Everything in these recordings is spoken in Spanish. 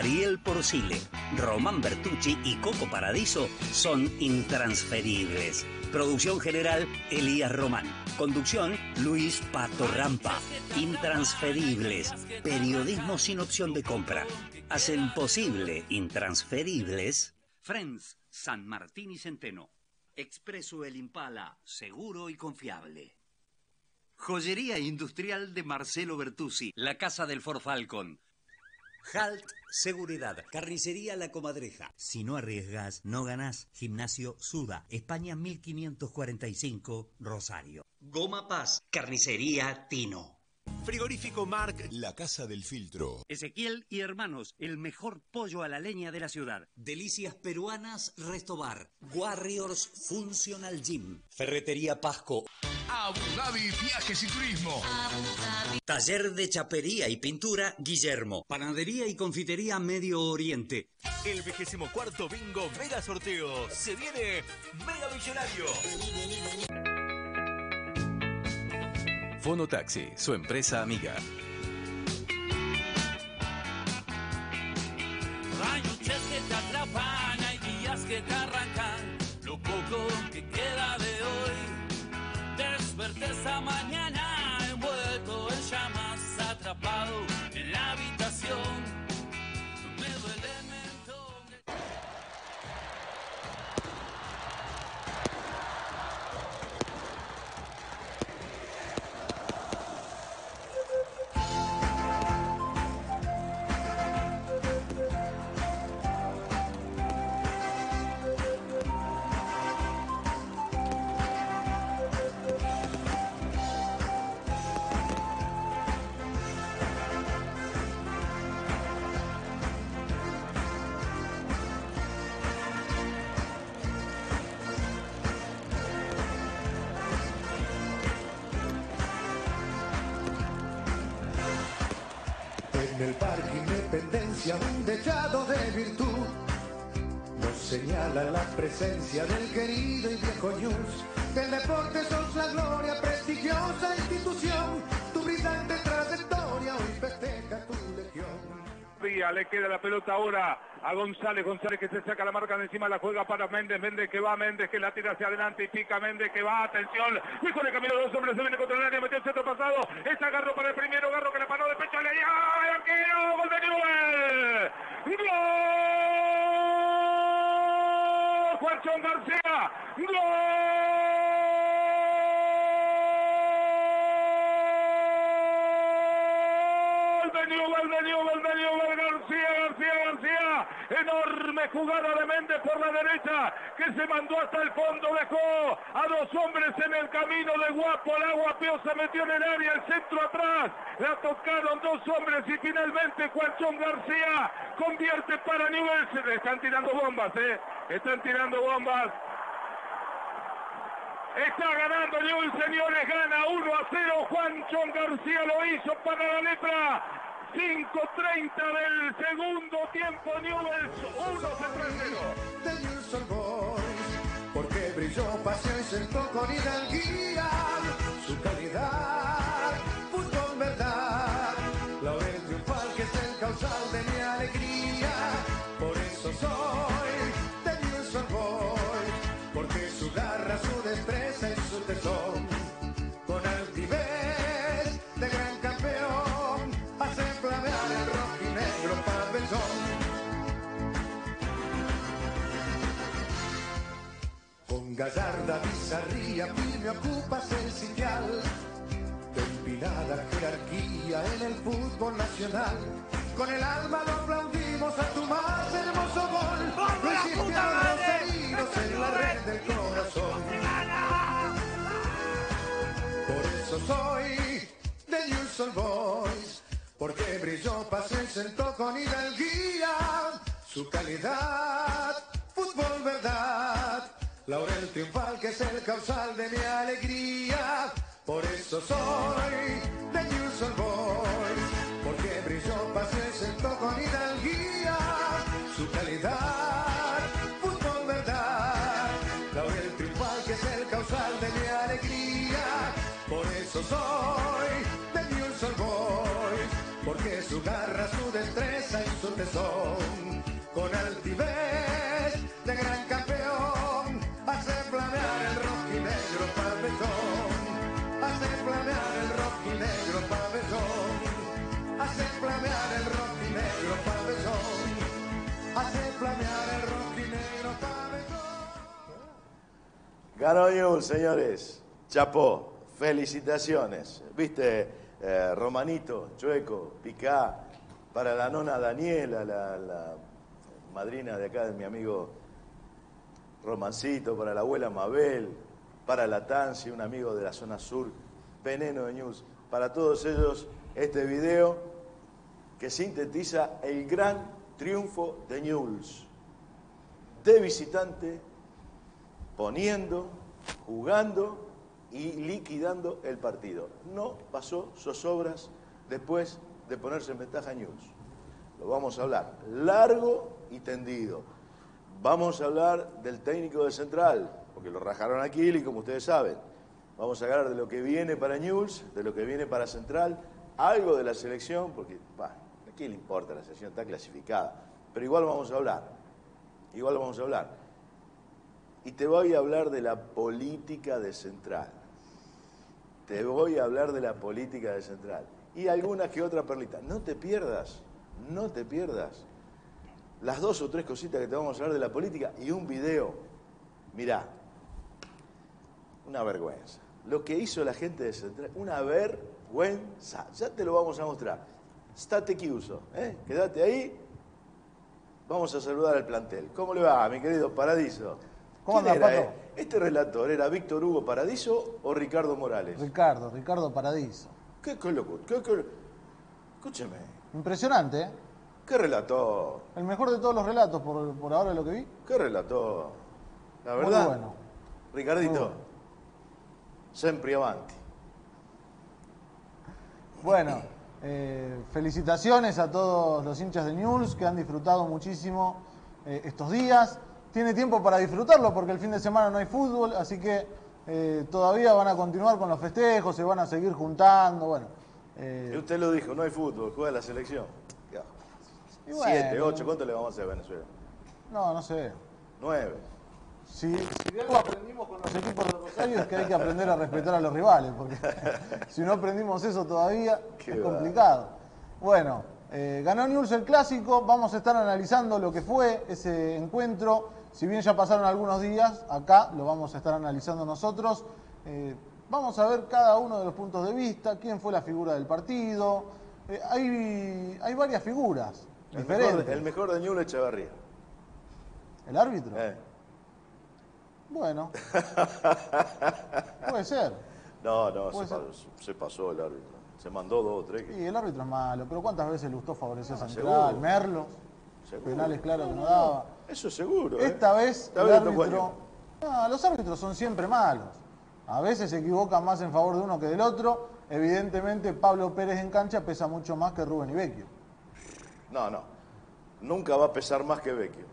Ariel Porcile, Román Bertucci y Coco Paradiso son intransferibles. Producción general, Elías Román. Conducción, Luis Pato Rampa. Intransferibles. Periodismo sin opción de compra. Hacen posible intransferibles. Friends, San Martín y Centeno. Expreso El Impala, seguro y confiable. Joyería industrial de Marcelo Bertuzzi, la casa del Ford Falcon. Halt Seguridad, carnicería La Comadreja. Si no arriesgas, no ganás. Gimnasio Suda, España 1545, Rosario. Goma Paz, carnicería Tino. Frigorífico Marc, la casa del filtro. Ezequiel y Hermanos, el mejor pollo a la leña de la ciudad. Delicias Peruanas, Restobar. Warriors Functional Gym. Ferretería Pasco. Abu Dhabi Viajes y Turismo. Taller de chapería y pintura, Guillermo. Panadería y confitería Medio Oriente. El 24º Bingo Mega Sorteo. Se viene Mega Millonario. Fonotaxi, su empresa amiga. Hay noches que te atrapan, hay días que te arrancan lo poco que queda de hoy. Desperté esta mañana envuelto en llamas, atrapado en la habitación. Me duele el mentón. En el Parque Independencia, un dechado de virtud nos señala la presencia del querido y viejo News. Del deporte sos la gloria, prestigiosa institución. Tu brillante trayectoria hoy festeja tu legión. Le queda la pelota ahora a González que se saca la marca de encima, la juega para Méndez que va, Méndez que la tira hacia adelante y pica, Méndez que va, atención, hijo de camino, dos hombres, se viene contra el área, metió el centro pasado, es Garro para el primero, Garro que la paró de pecho, le dio, arquero, gol de Newell, ¡gol! Juanchón García, ¡gol! García, enorme jugada de Méndez por la derecha, que se mandó hasta el fondo, dejó a dos hombres en el camino de Guapo, la Guapeo se metió en el área, el centro atrás, la tocaron dos hombres y finalmente Juanchón García convierte para Newell's. Están tirando bombas, están tirando bombas. Está ganando Newell's, señores, gana 1-0, Juanchón García lo hizo para la Lepra. 5:30 del segundo tiempo, Newell's 1-0. De Newell's Old Boys, porque brilló, paseó y sentó con hidalguía. Su calidad, fútbol verdad, laurel triunfal que es el causal de mi alegría. Por eso soy de Newell's Old Boys, porque su garra, su destreza y su tesón, con altivez de gran campeón, hace flamear el rojinegro pabellón. Con gallarda bizarría, firme ocupas el sitial de empinada jerarquía en el fútbol nacional. Con el alma lo aplaudimos a tu más hermoso gol. Lo hiciste a los heridos en la red del corazón. Por eso soy de Newell's Old Boys, porque brilló, pasó y sentó con hidalguía. Su calidad, fútbol verdad, laurel triunfal que es el causal de mi alegría. Por eso soy de Newell's Old Boys, porque brilló, pasó y sentó con hidalguía. Su calidad, fútbol verdad, laurel triunfal que es el causal de mi alegría. Por eso soy de Newell's Old Boys, porque su su garra, su destreza y su tesón, con altivez de gran campeón, hace flamear el rojinegro pabellón, hace flamear el rojinegro pabellón, hace flamear el rojinegro pabellón, hace flamear el rojinegro pabellón. Ganó Newell's, señores. Chapó. Felicitaciones. Viste, Romanito, Chueco, Picá, para la nona Daniela, la madrina de acá de mi amigo Romancito, para la abuela Mabel, para la Tansi, un amigo de la zona sur, Veneno de Newell's. Para todos ellos, este video que sintetiza el gran triunfo de Newell's. De visitante, poniendo, jugando y liquidando el partido. No pasó zozobras después de ponerse en ventaja Newell's. Lo vamos a hablar largo y tendido. Vamos a hablar del técnico de Central, porque lo rajaron a Kili, como ustedes saben. Vamos a hablar de lo que viene para Newell's, de lo que viene para Central, algo de la selección, porque a quién le importa, la selección está clasificada. Pero igual vamos a hablar. Igual vamos a hablar. Y te voy a hablar de la política de Central. Te voy a hablar de la política de Central. Y alguna que otra perlita. No te pierdas, no te pierdas las 2 o 3 cositas que te vamos a hablar de la política y un video. Mirá, una vergüenza. Lo que hizo la gente de Central, una vergüenza. Ya te lo vamos a mostrar. State chiuso, quédate ahí. Vamos a saludar al plantel. ¿Cómo le va, mi querido Paradiso? ¿Cómo anda, Pato? ¿Este relator era Víctor Hugo Paradiso o Ricardo Morales? Ricardo Paradiso. ¿Qué locura? Escúcheme. Impresionante, ¿eh? ¿Qué relator? El mejor de todos los relatos por ahora lo que vi. ¿Qué relator? La verdad. Muy bueno. Ricardito, Muy bueno. sempre avanti. Bueno, felicitaciones a todos los hinchas de Newell's que han disfrutado muchísimo estos días. Tiene tiempo para disfrutarlo porque el fin de semana no hay fútbol, así que todavía van a continuar con los festejos, se van a seguir juntando, bueno. Y usted lo dijo, no hay fútbol, juega la selección. Y bueno, 7, 8, ¿cuánto le vamos a hacer a Venezuela? No sé. 9. Si de algo aprendimos con los equipos de Rosario es que hay que aprender a respetar a los rivales, porque si no aprendimos eso todavía es complicado. Bueno, ganó Newell's el clásico, vamos a estar analizando lo que fue ese encuentro. Si bien ya pasaron algunos días, acá lo vamos a estar analizando nosotros. Vamos a ver cada uno de los puntos de vista, quién fue la figura del partido. Hay varias figuras diferentes. El mejor de Newell's, Echeverría. ¿El árbitro? Bueno, puede ser. No, se pasó el árbitro. Se mandó 2 o 3. Sí, el árbitro es malo, pero ¿cuántas veces le gustó favorecer a Central? Seguro. Merlo, penales claros que no daba. Eso seguro. Esta vez el árbitro... No, los árbitros son siempre malos. A veces se equivocan más en favor de uno que del otro. Evidentemente Pablo Pérez en cancha pesa mucho más que Rubén y Vecchio. No. Nunca va a pesar más que Vecchio.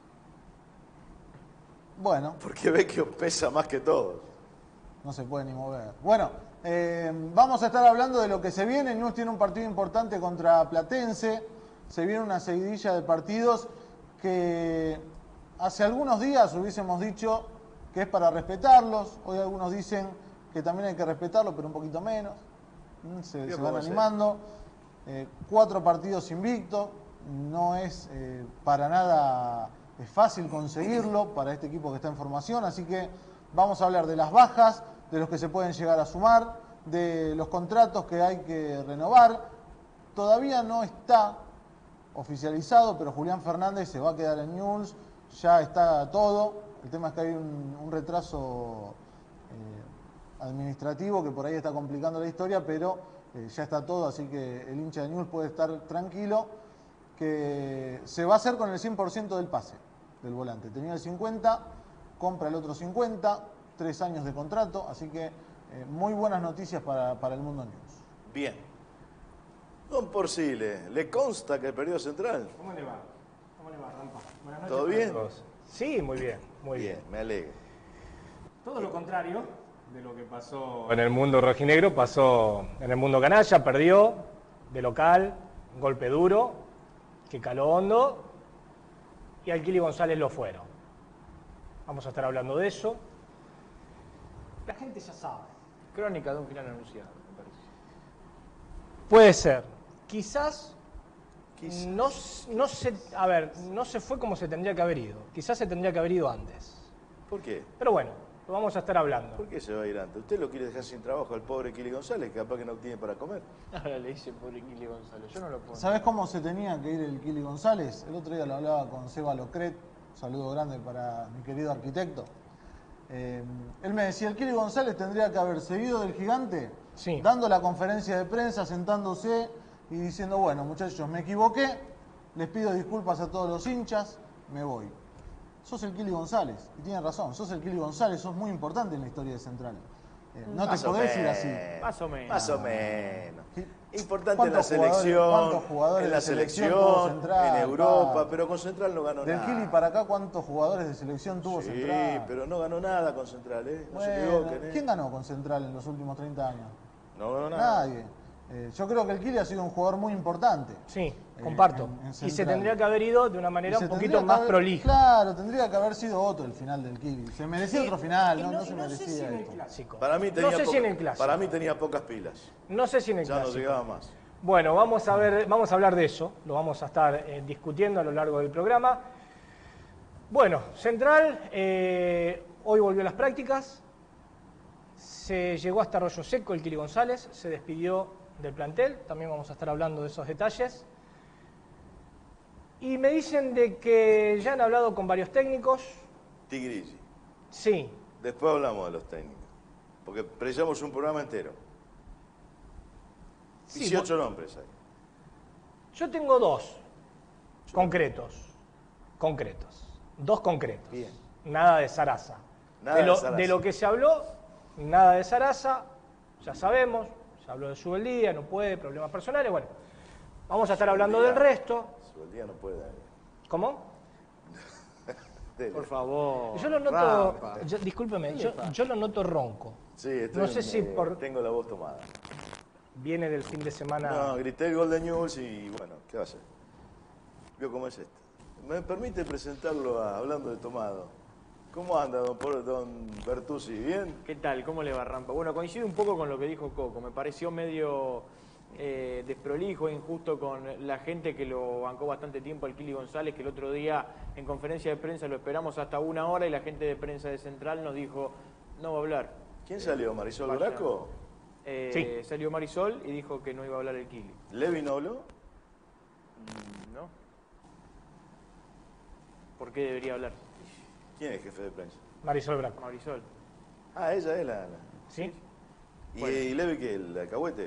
Bueno. Porque Vecchio pesa más que todos. No se puede ni mover. Bueno, vamos a estar hablando de lo que se viene. Newell's tiene un partido importante contra Platense. Se viene una seguidilla de partidos que hace algunos días hubiésemos dicho que es para respetarlos. Hoy algunos dicen que también hay que respetarlo, pero un poquito menos. Se van animando. 4 partidos invictos. No es para nada fácil conseguirlo para este equipo que está en formación. Así que vamos a hablar de las bajas, de los que se pueden llegar a sumar, de los contratos que hay que renovar. Todavía no está oficializado, pero Julián Fernández se va a quedar en Newell's. Ya está todo. El tema es que hay un retraso administrativo que por ahí está complicando la historia, pero ya está todo, así que el hincha de Newell's puede estar tranquilo que se va a hacer con el 100% del pase del volante. Tenía el 50%, compra el otro 50%, 3 años de contrato, así que muy buenas noticias para el mundo Newell's. Bien. Don Porcile, ¿le consta que perdió Central? ¿Cómo le va? ¿Cómo le va, Rampa? Buenas noches. ¿Todo bien? Todos. Sí, muy bien, muy bien. Me alegro. Todo lo contrario de lo que pasó en el mundo rojinegro, pasó en el mundo canalla, perdió de local, Un golpe duro, que caló hondo, y al Kili González lo fueron. Vamos a estar hablando de eso. La gente ya sabe. Crónica de un final anunciado, me parece. Puede ser. Quizás no se fue como se tendría que haber ido. Quizás se tendría que haber ido antes. ¿Por qué? Pero bueno, lo vamos a estar hablando. ¿Por qué se va a ir antes? ¿Usted lo quiere dejar sin trabajo al pobre Kili González, que capaz que no tiene para comer? Ahora le dice pobre Kili González, yo no lo puedo. ¿Sabés cómo se tenía que ir el Kili González? El otro día lo hablaba con Seba Locret, un saludo grande para mi querido arquitecto. Él me decía, el Kili González tendría que haber seguido del Gigante, sí, dando la conferencia de prensa, sentándose y diciendo, bueno, muchachos, me equivoqué, les pido disculpas a todos los hinchas, me voy. Sos el Kili González, y tiene razón, sos el Kili González, sos muy importante en la historia de Central. No te podés ir así. Más o menos. Más o menos. Importante en la ¿Cuántos selección, jugadores en la de selección selección, tuvo Central, en Europa, pa? pero con Central no ganó Del nada. Kili para acá, ¿cuántos jugadores de selección tuvo Sí, Central? pero no ganó nada con Central, ¿eh? No se Bueno, equivoquen, ¿eh? ¿quién ganó con Central en los últimos 30 años? No ganó nada. Nadie. Yo creo que el Kili ha sido un jugador muy importante. Sí, comparto. en Y se Central. tendría que haber ido de una manera Y se un poquito tendría que más haber- prolija. Claro, tendría que haber sido otro el final del Kili. Se merecía Sí, otro final, y no se sé merecía si en el esto. clásico. Para mí tenía, no sé si en el clásico. para mí tenía pocas pilas. No sé si en el Ya clásico. no llegaba más. Bueno, vamos a hablar de eso. Lo vamos a estar discutiendo a lo largo del programa. Bueno, Central hoy volvió a las prácticas. Se llegó hasta Arroyo Seco el Kili González. Se despidió del plantel. También vamos a estar hablando de esos detalles. Y me dicen de que ya han hablado con varios técnicos. Tigrilli. Sí. Después hablamos de los técnicos. Porque precisamos un programa entero. Sí, 18 nombres hay. Yo tengo dos concretos. Dos concretos. Bien. Nada de Sarasa. Nada de Sarasa. De lo que se habló, nada de Sarasa. Ya sabemos. Se habló de Subeldía, no puede, problemas personales. Bueno, vamos a estar hablando del resto. Subeldía no puede. ¿Cómo? Por favor. Yo lo noto, Rampa. discúlpeme, yo lo noto ronco. Sí, estoy, No sé si tengo la voz tomada. viene del fin de semana. No, grité el gol de News y bueno, ¿qué va a hacer? Vio cómo es esto. ¿Me permite presentarlo hablando de tomado? ¿Cómo anda, don Bertuzzi? ¿Bien? ¿Qué tal? ¿Cómo le va, Rampa? Bueno, coincido un poco con lo que dijo Coco. Me pareció medio desprolijo e injusto con la gente que lo bancó bastante tiempo al Kili González, que el otro día en conferencia de prensa lo esperamos hasta 1 hora y la gente de prensa de Central nos dijo, no va a hablar. ¿Quién salió? ¿Marisol Vaya. Braco? Sí. Salió Marisol y dijo que no iba a hablar el Kili. ¿Levi no habló? ¿No? ¿Por qué debería hablar? ¿Quién es jefe de prensa? Marisol Braco. Marisol. Ah, ella es la... ¿Sí? ¿Y Levi qué? ¿El alcahuete?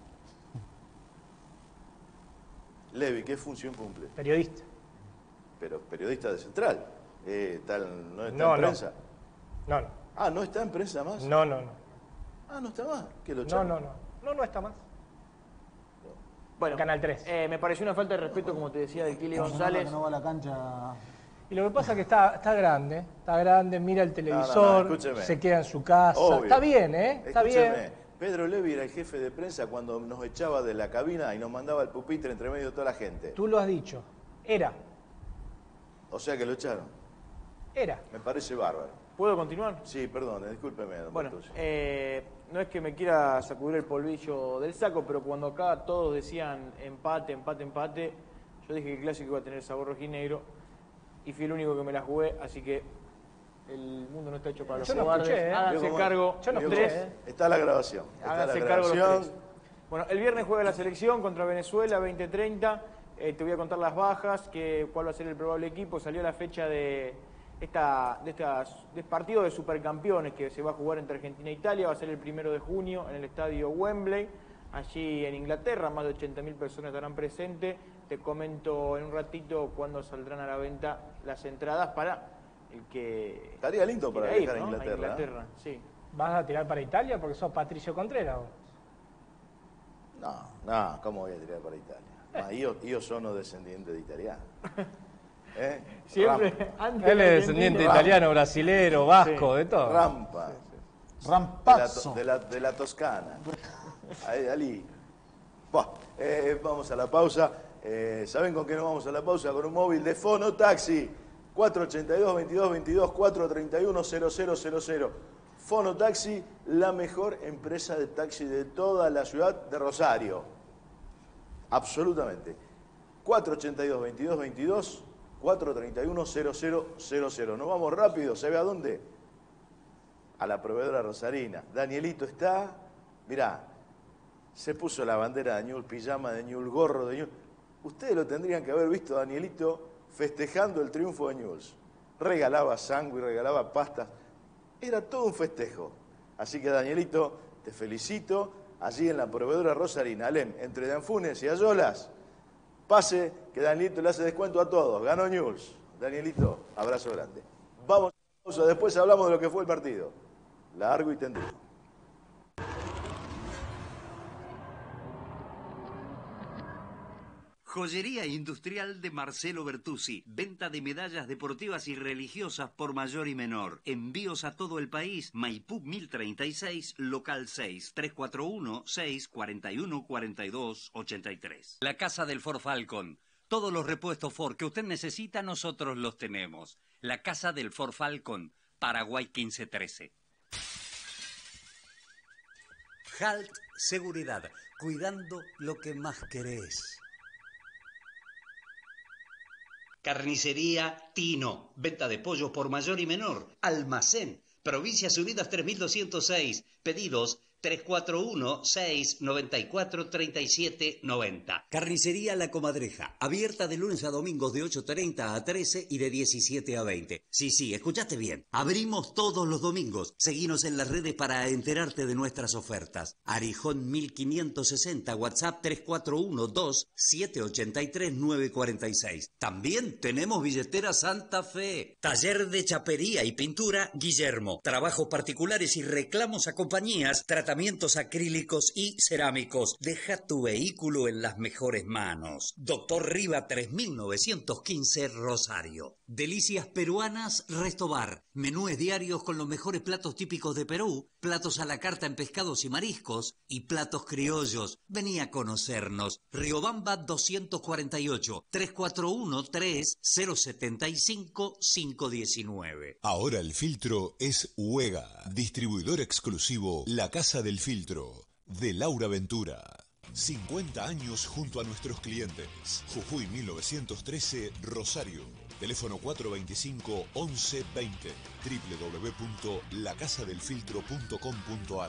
Levi, ¿qué función cumple? Periodista. Pero periodista de Central. ¿No está No, en no. prensa? No, no. Ah, ¿no está en prensa más? No. Ah, ¿no está más? ¿Qué lo No, echaron? no está más. Bueno, Canal 3. Me pareció una falta de respeto, como te decía, del Kili González. Que no va a la cancha. Y lo que pasa es que está grande, mira el televisor, escúcheme. se queda en su casa. Obvio. Está bien, Está Escúcheme, bien. Pedro Levi era el jefe de prensa cuando nos echaba de la cabina y nos mandaba el pupitre entre medio de toda la gente. Tú lo has dicho. Era. O sea que lo echaron. Era. Me parece bárbaro. ¿Puedo continuar? Sí, perdón, discúlpeme, don Bueno, Bertuzzi. no es que me quiera sacudir el polvillo del saco, pero cuando acá todos decían empate, yo dije que el clásico iba a tener sabor rojinegro y fui el único que me la jugué, así que el mundo no está hecho para los Yo no cobardes. escuché, Háganse Vio cómo- cargo Yo no vio los escuché, tres. Está la grabación. Está la Háganse cargo los grabación. tres. Bueno, el viernes juega la selección contra Venezuela, 20:30. Te voy a contar las bajas, cuál va a ser el probable equipo. Salió la fecha de partido de supercampeones que se va a jugar entre Argentina e Italia. Va a ser el 1 de junio en el estadio Wembley, allí en Inglaterra. Más de 80.000 personas estarán presentes. Te comento en un ratito cuándo saldrán a la venta las entradas para el que Estaría lindo para quiera ir, viajar a ¿no? Inglaterra. Sí. ¿Vas a tirar para Italia porque sos Patricio Contreras? vos? No, ¿cómo voy a tirar para Italia? Ma io sono descendiente de italiano. Siempre, Rampa. antes Él de es Argentina- descendiente italiano, brasilero, vasco, de todo. Rampa. Rampazzo. De la Toscana. Ahí. Vamos a la pausa. ¿Saben con qué nos vamos a la pausa? Con un móvil de Fonotaxi. 482-2222, 431-0000. Fonotaxi, la mejor empresa de taxi de toda la ciudad de Rosario. Absolutamente. 482-2222, 431-0000. Nos vamos rápido, ¿sabe a dónde? A la proveedora rosarina. Danielito está, mirá, se puso la bandera de Ñul, pijama de Ñul, gorro de Ñul. Ustedes lo tendrían que haber visto, Danielito, festejando el triunfo de Ñuls. Regalaba sangre, regalaba pastas. Era todo un festejo. Así que, Danielito, te felicito. Allí en la proveedora rosarina, Alem, entre Danfunes y Ayolas, pase que Danielito le hace descuento a todos. Ganó Ñuls. Danielito, abrazo grande. Vamos a la pausa, después hablamos de lo que fue el partido. Largo y tendido. Joyería Industrial de Marcelo Bertuzzi. Venta de medallas deportivas y religiosas por mayor y menor. Envíos a todo el país. Maipú 1036, local 6, 341-641-4283. La Casa del Ford Falcon. Todos los repuestos Ford que usted necesita, nosotros los tenemos. La Casa del Ford Falcon, Paraguay 1513. HALT Seguridad. Cuidando lo que más querés. Carnicería Tino, venta de pollos por mayor y menor. Almacén, Provincias Unidas 3206, pedidos 341-694-3790. Carnicería La Comadreja, abierta de lunes a domingos de 8:30 a 13 y de 17 a 20. Sí, escuchaste bien. Abrimos todos los domingos. Seguinos en las redes para enterarte de nuestras ofertas. Arijón 1560, WhatsApp 341-2783-946. También tenemos billetera Santa Fe. Taller de chapería y pintura Guillermo. Trabajos particulares y reclamos a compañías. Tratamientos acrílicos y cerámicos. Deja tu vehículo en las mejores manos. Doctor Riva 3915, Rosario. Delicias peruanas Restobar. Menúes diarios con los mejores platos típicos de Perú, platos a la carta en pescados y mariscos y platos criollos. Vení a conocernos. Riobamba 248, 341-3075-519. Ahora el filtro es Huega, distribuidor exclusivo La Casa del Filtro, de Laura Ventura. 50 años junto a nuestros clientes. Jujuy 1913, Rosario. Teléfono 425-1120. www.lacasadelfiltro.com.ar.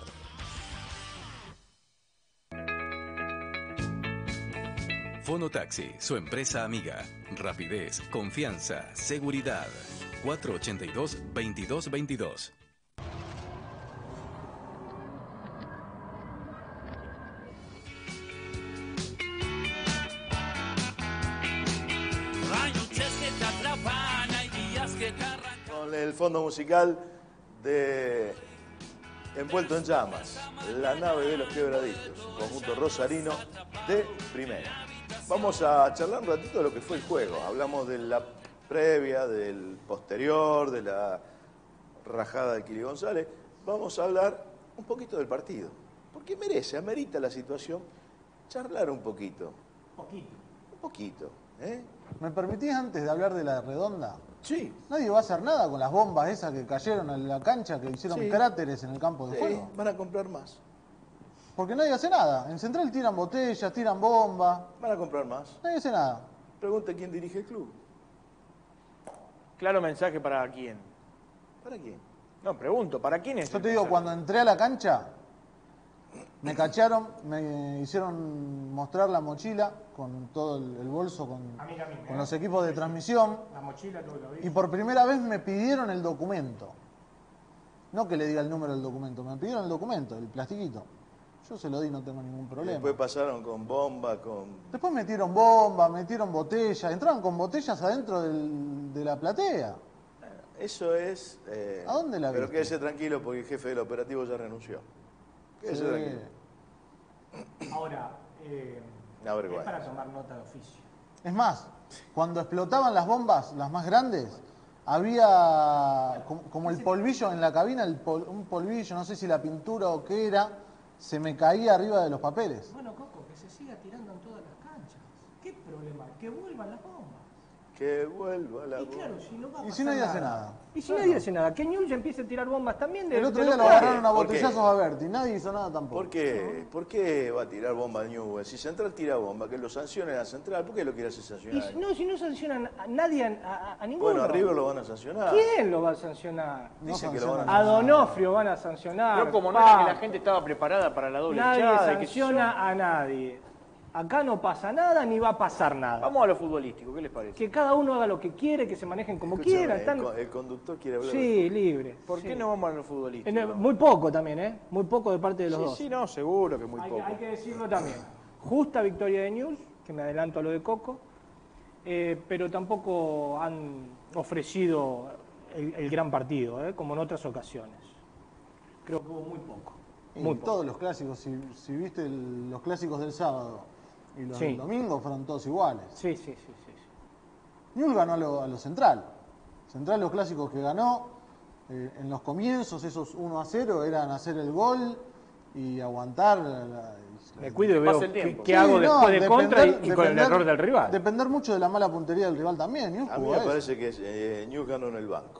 Fonotaxi, su empresa amiga. Rapidez, confianza, seguridad. 482-2222. Con el fondo musical de Envuelto en Llamas, La Nave de los Quebraditos, conjunto rosarino de primera. Vamos a charlar un ratito de lo que fue el juego. Hablamos de la previa, del posterior, de la rajada de Kili González. Vamos a hablar un poquito del partido, porque amerita la situación charlar un poquito. Un poquito, ¿eh? ¿Me permitís antes de hablar de la redonda? Sí. Nadie va a hacer nada con las bombas esas que cayeron en la cancha, que hicieron cráteres en el campo de juego. Van a comprar más. Porque nadie hace nada. En Central tiran botellas, tiran bombas. Van a comprar más. Nadie hace nada. Pregunte quién dirige el club. Claro mensaje para quién. ¿Para quién? No, pregunto, ¿para quién es? Yo te digo, cuando entré a la cancha, me cacharon, me hicieron mostrar la mochila con todo el bolso, con los equipos de transmisión. La mochila, todo lo vi. Y por primera vez me pidieron el documento. No que le diga el número del documento, me pidieron el documento, el plastiquito. Yo se lo di, no tengo ningún problema. Después pasaron con bomba, Después metieron bomba, metieron botellas, entraron con botellas adentro de la platea. Eso es... ¿A dónde la Pero viste? quédese tranquilo porque el jefe del operativo ya renunció. Quédese tranquilo. Ahora, Una vergüenza. es para tomar nota de oficio. Es más, cuando explotaban las bombas, las más grandes, había como el polvillo en la cabina, un polvillo, no sé si la pintura o qué era, se me caía arriba de los papeles. Bueno, Coco, que se siga. siga tirando en todas las canchas. ¿Qué problema? Que vuelvan las bombas. Que vuelva la Y claro, si no va a ¿Y pasar si nadie hace nada? Y si nadie hace nada, que Newell's empiece a tirar bombas también. El otro día lo local. agarraron a ¿Por qué? botellazos a Berti, nadie hizo nada tampoco. ¿Por qué? ¿Por qué va a tirar bomba a Newell's? Si Central tira bomba, que lo sancione a Central, ¿por qué lo quiere hacer Y sancionar? si no sancionan a nadie, a ninguno. Bueno, a River lo van a sancionar. ¿Quién lo va a sancionar? Dice que lo van a A sancionar. Donofrio van a sancionar. Pero como no Pa. era que la gente estaba preparada para la doble Nadie hinchada, y qué sé yo. sanciona a nadie. Acá no pasa nada ni va a pasar nada. Vamos a lo futbolístico, ¿qué les parece? Que cada uno haga lo que quiere, que se manejen como Escúchame, quiera. Están... el conductor quiere hablar. Sí, libre. ¿Por sí. qué no vamos a lo futbolístico? Muy poco también, ¿eh? Muy poco de parte de los dos. Sí, no, seguro que muy Hay, poco. hay que decirlo también. Justa victoria de Newell's, que me adelanto a lo de Coco, pero tampoco han ofrecido el gran partido, como en otras ocasiones. Creo que hubo muy poco. Y Muy poco. todos los clásicos, si viste los clásicos del sábado y los Sí. del domingo, fueron todos iguales. Sí, sí, sí, sí. Newell's ganó a lo Central. Central los clásicos que ganó, en los comienzos, esos 1-0, eran hacer el gol y aguantar. Me cuido y veo Pasa el tiempo. qué hago después de contra y con el error del rival. Depender mucho de la mala puntería del rival también. Newell's A mí jugó me eso. parece que Newell's ganó en el banco.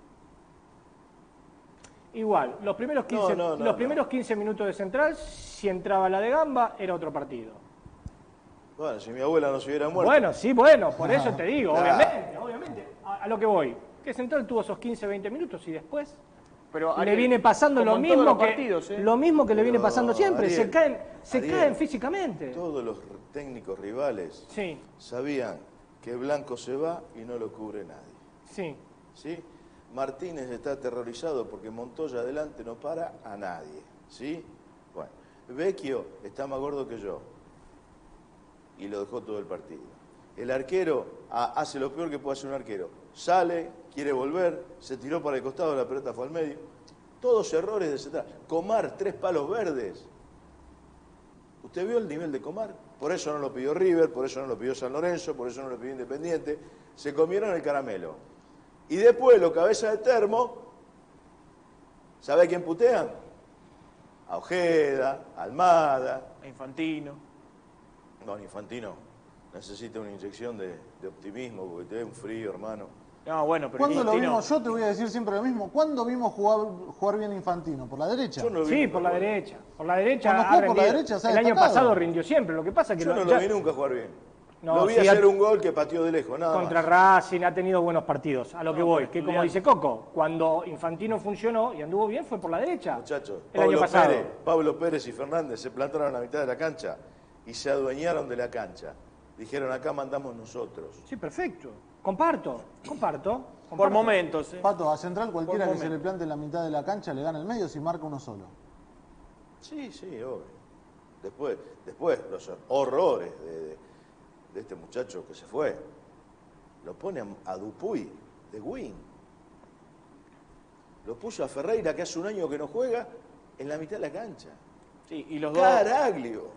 Igual, los primeros 15, No. primeros 15 minutos de Central, si entraba la de Gamba, era otro partido. Bueno, si mi abuela no se hubiera muerto. Bueno, sí, bueno, por eso te digo, Claro. obviamente. A lo que voy. Que Central tuvo esos 15, 20 minutos y después Pero le Ariel, viene pasando como lo en mismo todos los que partidos, ¿eh? lo mismo que le viene Pero, pasando siempre, Ariel, se Ariel, caen físicamente. Todos los técnicos rivales Sí, sabían que Blanco se va y no lo cubre nadie. sí. ¿Sí? Martínez está aterrorizado porque Montoya adelante no para a nadie. ¿Sí? Bueno, Vecchio está más gordo que yo y lo dejó todo el partido. El arquero hace lo peor que puede hacer un arquero. Sale, quiere volver, se tiró para el costado, la pelota fue al medio. Todos errores de Central. Comar, 3 palos verdes. ¿Usted vio el nivel de Comar? Por eso no lo pidió River, por eso no lo pidió San Lorenzo, por eso no lo pidió Independiente. Se comieron el caramelo. Y después los cabezas de termo, ¿sabe a quién putean? A Ojeda, a Almada. A Infantino. No, Infantino necesita una inyección de optimismo porque te da un frío, hermano. No, bueno, pero ¿Cuándo lo Infantino... vimos? Yo te voy a decir siempre lo mismo. ¿Cuándo vimos jugar bien Infantino? ¿Por la derecha? Yo no vi Sí, nunca por la jugar. derecha. Por la derecha Cuando ha jugó por la rendido. derecha se ha El año destacado. pasado rindió siempre. Lo que pasa es que Yo no lo ya- vi nunca jugar bien. No, lo vi sí, hacer un gol que pateó de lejos, nada contra más. Racing ha tenido buenos partidos. A lo que voy, que como dice Coco, cuando Infantino funcionó y anduvo bien fue por la derecha. Muchachos, el año pasado. Pablo Pérez y Fernández se plantaron a la mitad de la cancha y se adueñaron de la cancha. Dijeron, acá mandamos nosotros. Sí, perfecto. Comparto. Por momentos, ¿eh? Pato, a Central cualquiera Por que se le momento. plante en la mitad de la cancha le gana el medio si marca uno solo. Sí, obvio. Después los horrores de este muchacho que se fue. Lo pone a Dupuy, de Win. Lo puso a Ferreira, que hace un año que no juega, en la mitad de la cancha. Sí, y los dos... Caraglio.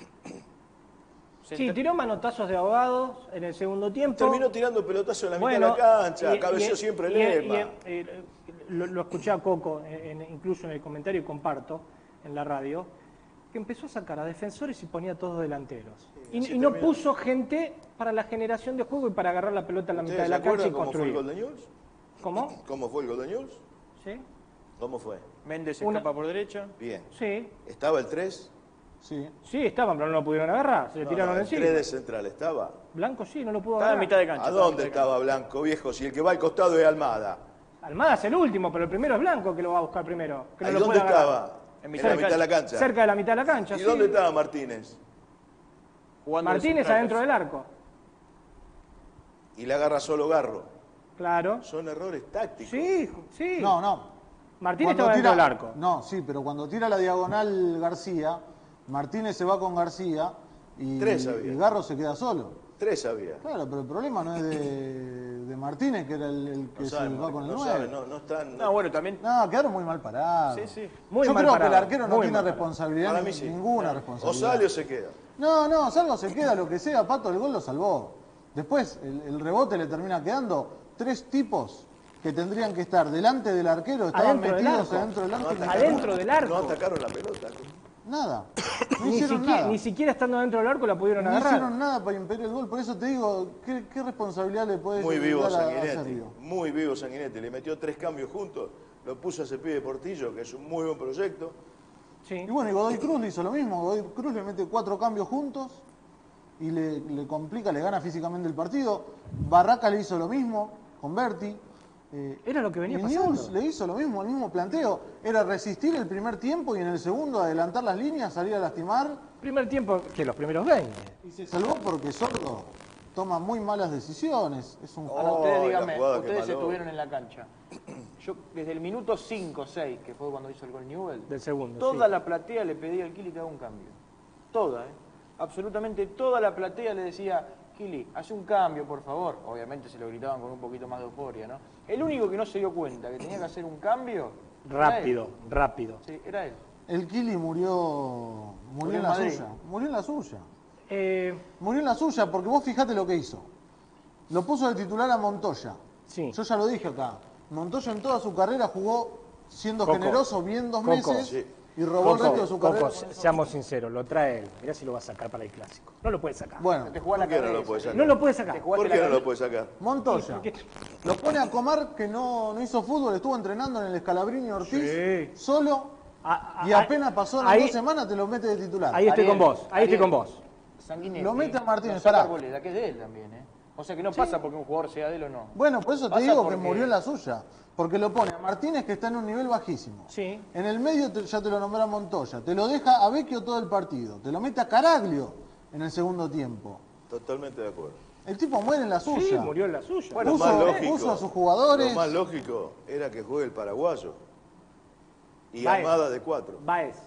Sí, tiró manotazos de ahogados en el segundo tiempo. Terminó tirando pelotazos en la mitad Bueno, de la cancha, y- cabeció y- siempre el y- Lema. lo escuché a Coco, incluso en el comentario y comparto en la radio, que empezó a sacar a defensores y ponía a todos delanteros. Sí, así Y no termina. puso gente para la generación de juego y para agarrar la pelota en la mitad ¿Ustedes de se la cancha y acuerdan cómo fue el construir. gol de Newell's? ¿Cómo? ¿Cómo fue el gol de Newell's? ¿Sí? ¿Cómo fue? Méndez Una- escapa por derecha. Bien. Sí. ¿Estaba el 3? Sí. Sí, estaban, pero no lo pudieron agarrar. Se le tiraron el encima. 3 de Central estaba. Blanco sí, no lo pudo Estaba agarrar. en mitad de cancha. ¿A dónde estaba Blanco, viejo? Si el que va al costado es Almada. Almada es el último, pero el primero es Blanco que lo va a buscar primero. Que no ¿Ahí lo dónde puede agarrar. estaba? En En mitad la de mitad de la cancha. Cerca de la mitad de la cancha, ¿Y sí. dónde estaba Martínez? Jugando de Martínez central. adentro del arco. Y la agarra solo Garro. Claro. Son errores tácticos. Sí, sí. No. Martínez Cuando estaba dentro del tira- arco. No, sí, pero cuando tira la diagonal García, Martínez se va con García y, Tres había. y Garro se queda solo. 3 había. Claro, pero el problema no es de Martínez, que era el que No se saben, va con el no 9. saben, no están. No, bueno, también... No, quedaron muy mal parados. Sí, sí. Muy Yo mal creo parado, que el arquero no muy tiene mal parado. responsabilidad, Para mí sí. ninguna O responsabilidad. sale o se queda. No, Salvo se queda, lo que sea, Pato, el gol lo salvó. Después, el rebote le termina quedando 3 tipos que tendrían que estar delante del arquero, estaban Adentro del metidos arco. adentro del arco. y no Adentro del arco. No atacaron la pelota. Nada. Ni siquiera estando dentro del arco la pudieron agarrar. No hicieron nada para impedir el gol. Por eso te digo, ¿qué responsabilidad le puede Muy vivo dar a Sanguinetti. Sergio? Muy vivo Sanguinetti. Le metió 3 cambios juntos. Lo puso a ese pibe Portillo, que es un muy buen proyecto. Sí. Y bueno, y Godoy Cruz le hizo lo mismo. Godoy Cruz le mete 4 cambios juntos y le complica, le gana físicamente el partido. Barraca le hizo lo mismo con Berti. Era lo que venía pasando. Newell's le hizo lo mismo, el mismo planteo. Era resistir el primer tiempo y en el segundo adelantar las líneas, salir a lastimar. Primer tiempo que los primeros 20. Y se salvó porque Sordo toma muy malas decisiones. Es un Ahora ustedes díganme, ustedes estuvieron en la cancha. Yo desde el minuto 5, 6, que fue cuando hizo el gol Newell's, del segundo, toda la platea le pedía al Kili que haga un cambio. Toda, absolutamente toda la platea le decía, Kili, haz un cambio, por favor. Obviamente se lo gritaban con un poquito más de euforia, ¿no? El único que no se dio cuenta que tenía que hacer un cambio... Rápido. Sí, era él. El Kili murió en la suya. Murió en la suya. Murió en la suya porque vos fijate lo que hizo. Lo puso de titular a Montoya. Sí. Yo ya lo dije acá. Montoya en toda su carrera jugó siendo generoso bien 2 meses y robó el resto de su carrera. Seamos sinceros, lo trae él. Mirá si lo va a sacar para el clásico. No lo puede sacar. Bueno, ¿Por qué no lo puede sacar? No lo puede sacar. ¿Por qué no lo puede sacar? Montoya. Lo pone a Comar, que no hizo fútbol, estuvo entrenando en el Scalabrini Ortiz, solo, y apenas pasó las 2 semanas te lo mete de titular. Ahí estoy con vos, estoy con vos. Sanguinetti, lo mete a Martínez, pará. Que es de él también, O sea que no pasa porque un jugador sea de él o no. Bueno, por eso te digo que murió en la suya. Porque lo pone a Martínez, que está en un nivel bajísimo. Sí. En el medio ya te lo nombra Montoya. Te lo deja a Vecchio todo el partido. Te lo mete a Caraglio en el segundo tiempo. Totalmente de acuerdo. El tipo muere en la suya. Sí, murió en la suya. Bueno, puso a sus jugadores. Lo más lógico era que juegue el paraguayo. Y Almada de 4. Baez.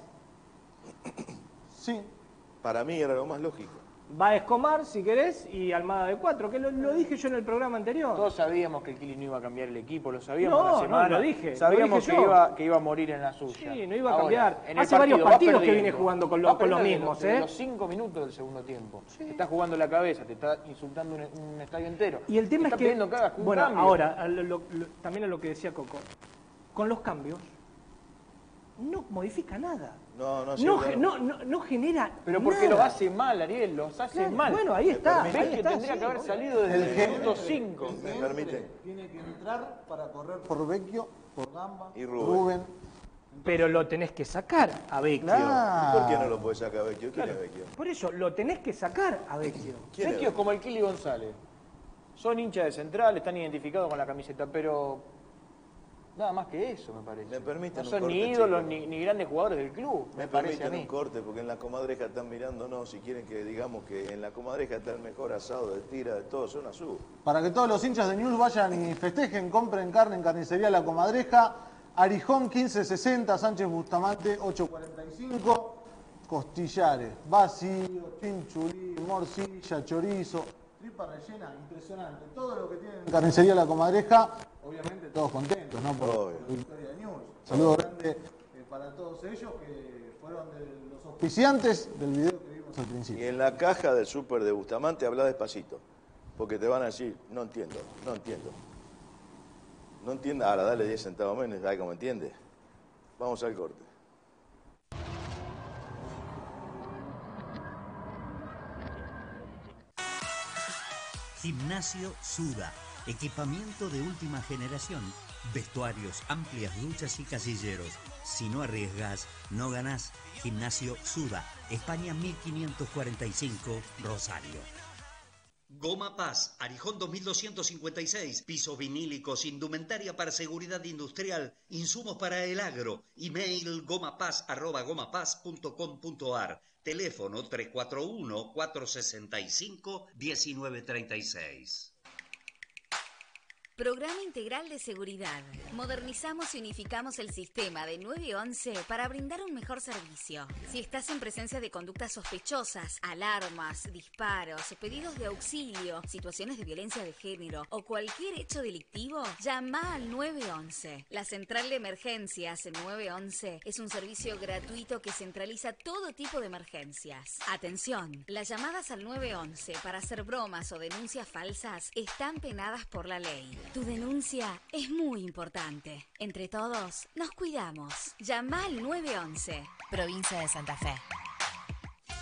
Sí. Para mí era lo más lógico. Baez Comar, si querés, y Almada de 4, que lo dije yo en el programa anterior. Todos sabíamos que el Kili no iba a cambiar el equipo, lo sabíamos la semana. No, lo dije. Sabíamos que iba a morir en la suya. Sí, no iba a cambiar. Hace varios partidos que viene jugando con los mismos, los 5 minutos del segundo tiempo. Sí. Te está jugando la cabeza, te está insultando un estadio entero. Y el tema es que, bueno, cambio. ahora, también a lo que decía Coco, con los cambios, no modifica nada. No genera. Pero porque nada. lo hace mal, Ariel, los hace mal. Bueno, ahí está. Tendría que haber salido desde el minuto 5. ¿Me permite? Tiene que entrar para correr por Vecchio, por Gamba y Rubén. Pero lo tenés que sacar a Vecchio. Claro. ¿Por qué no lo puede sacar a Vecchio? ¿Quién es Vecchio? Por eso, lo tenés que sacar a Vecchio. Vecchio es como el Kili González. Son hinchas de Central, están identificados con la camiseta, pero nada más que eso, me parece. ¿Me permiten no son ni ídolos ni grandes jugadores del club, me parece a mí. Un corte, porque en la comadreja están mirándonos. Si quieren que digamos que en la comadreja está el mejor asado de tira de todo zona sur. Para que todos los hinchas de Newell's vayan y festejen, compren carne en Carnicería La Comadreja. Arijón 1560, Sánchez Bustamante 845. Costillares, vacío, chinchulí, morcilla, chorizo, tripa rellena, impresionante. Todo lo que tienen en Carnicería La Comadreja, obviamente todos contentos, ¿no? Por la victoria de Newell's. Saludo grande para todos ellos que fueron de los auspiciantes del video que vimos al principio. Y en la caja del súper de Bustamante habla despacito, porque te van a decir, no entiendo. No entiendo, ahora dale 10 centavos menos, ¿sabes cómo entiende? Vamos al corte. Gimnasio Suda, equipamiento de última generación, vestuarios, amplias duchas y casilleros. Si no arriesgas, no ganás. Gimnasio Suda, España 1545, Rosario. Goma Paz, Arijón 2256, pisos vinílicos, indumentaria para seguridad industrial, insumos para el agro, email gomapaz@gomapaz.com.ar, teléfono 341-465-1936. Programa Integral de Seguridad. Modernizamos y unificamos el sistema de 911 para brindar un mejor servicio. Si estás en presencia de conductas sospechosas, alarmas, disparos, pedidos de auxilio, situaciones de violencia de género o cualquier hecho delictivo, llama al 911. La Central de Emergencias 911 es un servicio gratuito que centraliza todo tipo de emergencias. Atención, las llamadas al 911 para hacer bromas o denuncias falsas están penadas por la ley. Tu denuncia es muy importante. Entre todos, nos cuidamos. Llama al 911. Provincia de Santa Fe.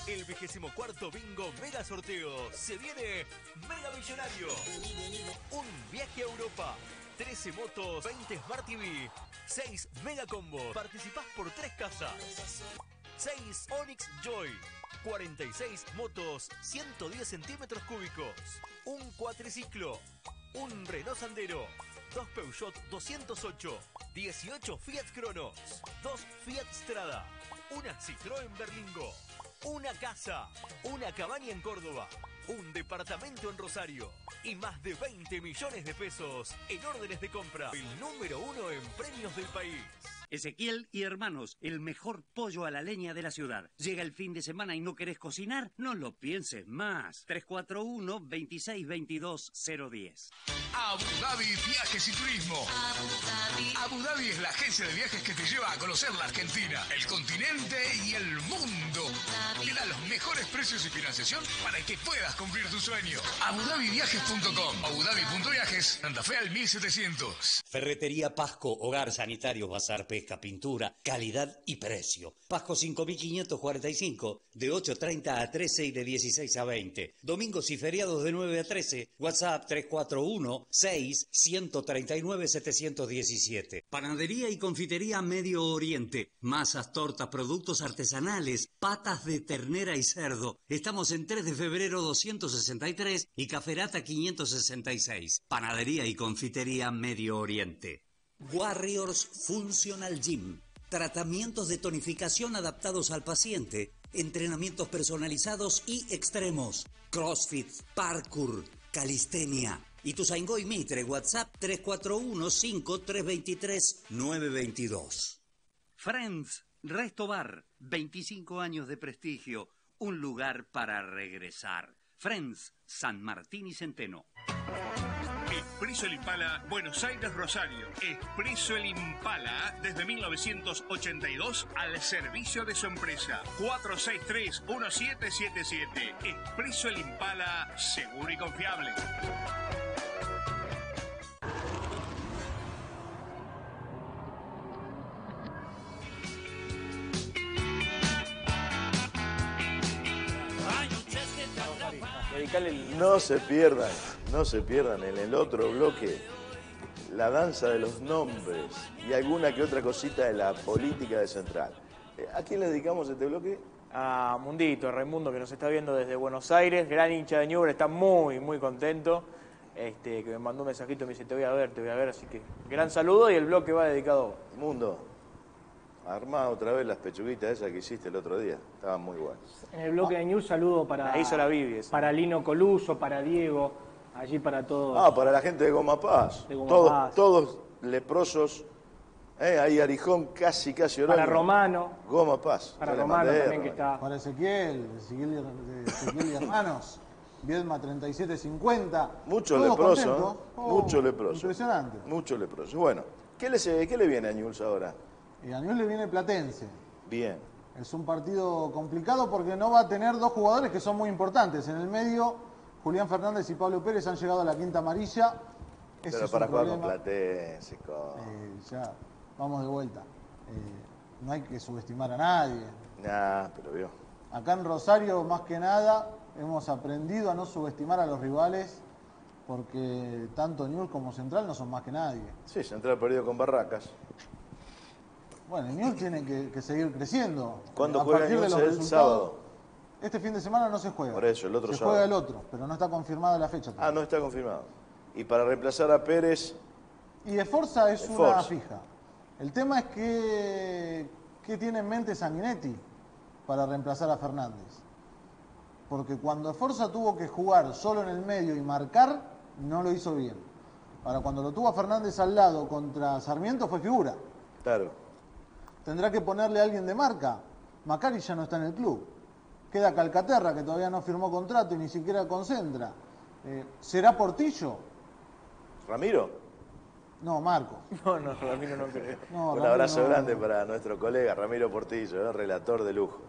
El 24º Bingo Mega Sorteo. Se viene Mega Millonario. Un viaje a Europa. 13 motos, 20 Smart TV, 6 Mega Combo. Participás por 3 casas. 6 Onix Joy. 46 motos, 110 centímetros cúbicos. Un cuatriciclo. Un Renault Sandero. 2 Peugeot 208. 18 Fiat Cronos. 2 Fiat Strada. Una Citroën Berlingo. Una casa. Una cabaña en Córdoba. Un departamento en Rosario. Y más de 20 millones de pesos en órdenes de compra. El número 1 en premios del país. Ezequiel y Hermanos, el mejor pollo a la leña de la ciudad. Llega el fin de semana y no querés cocinar, no lo pienses más. 341-2622-010. Abu Dhabi Viajes y Turismo. Abu Dhabi es la agencia de viajes que te lleva a conocer la Argentina, el continente y el mundo. Te da los mejores precios y financiación para que puedas cumplir tu sueño. AbuDhabiViajes.com. AbuDhabi.viajes, Santa Fe al 1700. Ferretería Pasco, hogar sanitario, bazar, pesca, pintura, calidad y precio. Pasco 5545, de 8:30 a 13 y de 16 a 20. Domingos y feriados de 9 a 13. WhatsApp 341-6-139-717. Panadería y confitería Medio Oriente. Masas, tortas, productos artesanales, patas de ternera y cerdo. Estamos en 3 de febrero 263 y Caferata 566. Panadería y confitería Medio Oriente. Warriors Functional Gym. Tratamientos de tonificación adaptados al paciente. Entrenamientos personalizados y extremos. CrossFit, parkour, calistenia. Ituzaingó y Mitre. WhatsApp 341-5323-922. Friends Resto Bar. 25 años de prestigio. Un lugar para regresar. Friends, San Martín y Centeno. Expreso El Impala, Buenos Aires, Rosario. Expreso El Impala, desde 1982, al servicio de su empresa. 463-1777. Expreso El Impala, seguro y confiable. No se pierdan en el otro bloque la danza de los nombres y alguna que otra cosita de la política de Central. ¿A quién le dedicamos este bloque? A Mundito, a Raimundo, que nos está viendo desde Buenos Aires, gran hincha de Newell's, está muy, muy contento, que me mandó un mensajito y me dice, te voy a ver, así que gran saludo y el bloque va dedicado. Mundo, armá otra vez las pechuguitas esas que hiciste el otro día, estaban muy buenas. En el bloque de News saludo para, la hizo la Vivi, para Lino Coluso, para Diego, allí para todos. Para la gente de Goma Paz. Todos leprosos. Ahí Arijón casi Oroño. Para Romano. Goma Paz. Para Romano también que está. Para Ezequiel y Hermanos. Viedma 3750. Mucho leproso. Mucho leproso. Impresionante. Mucho leproso. Bueno, ¿qué le viene a Newell's ahora? Y a Newell's le viene Platense. Bien. Es un partido complicado porque no va a tener dos jugadores que son muy importantes. En el medio, Julián Fernández y Pablo Pérez han llegado a la quinta amarilla. Pero para jugar con Platense, ya, vamos de vuelta. No hay que subestimar a nadie. Pero vio. Acá en Rosario, más que nada, hemos aprendido a no subestimar a los rivales porque tanto Newell's como Central no son más que nadie. Sí, Central perdido con Barracas. Bueno, Newell's tiene que seguir creciendo. ¿Cuándo juega Newell's? El sábado. Este fin de semana no se juega. Por eso, el otro sábado. Se juega el otro, pero no está confirmada la fecha todavía. No está confirmado. Y para reemplazar a Pérez... Y Esforza es una fija. El tema es qué tiene en mente Sanguinetti para reemplazar a Fernández. Porque cuando Esforza tuvo que jugar solo en el medio y marcar, no lo hizo bien. Ahora, cuando lo tuvo a Fernández al lado contra Sarmiento, fue figura. Claro. Tendrá que ponerle a alguien de marca. Macari ya no está en el club. Queda Calcaterra, que todavía no firmó contrato y ni siquiera concentra. ¿Será Portillo? ¿Ramiro? No, Marco. No, Ramiro no creo. Un abrazo grande para nuestro colega Ramiro Portillo, relator de lujo.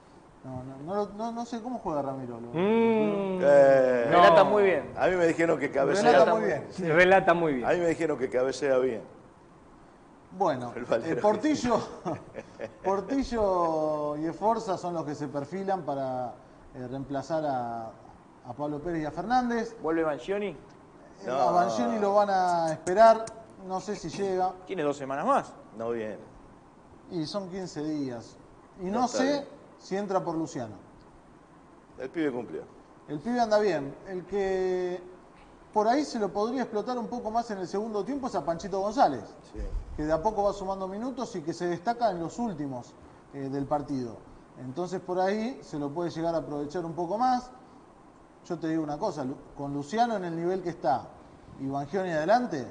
No sé cómo juega Ramiro. Relata muy bien. A mí me dijeron que cabecea. Relata muy bien. Sí. Relata muy bien. A mí me dijeron que cabecea bien. Bueno, Portillo y Esforza son los que se perfilan para reemplazar a Pablo Pérez y a Fernández. ¿Vuelve Banchioni? A Banchioni lo van a esperar, no sé si llega. ¿Tiene 2 semanas más? No viene. Y son 15 días. Y no sé si entra por Luciano. El pibe cumplió. El pibe anda bien. El que por ahí se lo podría explotar un poco más en el segundo tiempo es a Panchito González, Sí. que de a poco va sumando minutos y que se destaca en los últimos del partido. Entonces por ahí se lo puede llegar a aprovechar un poco más. Yo te digo una cosa, con Luciano en el nivel que está y Banchioni adelante.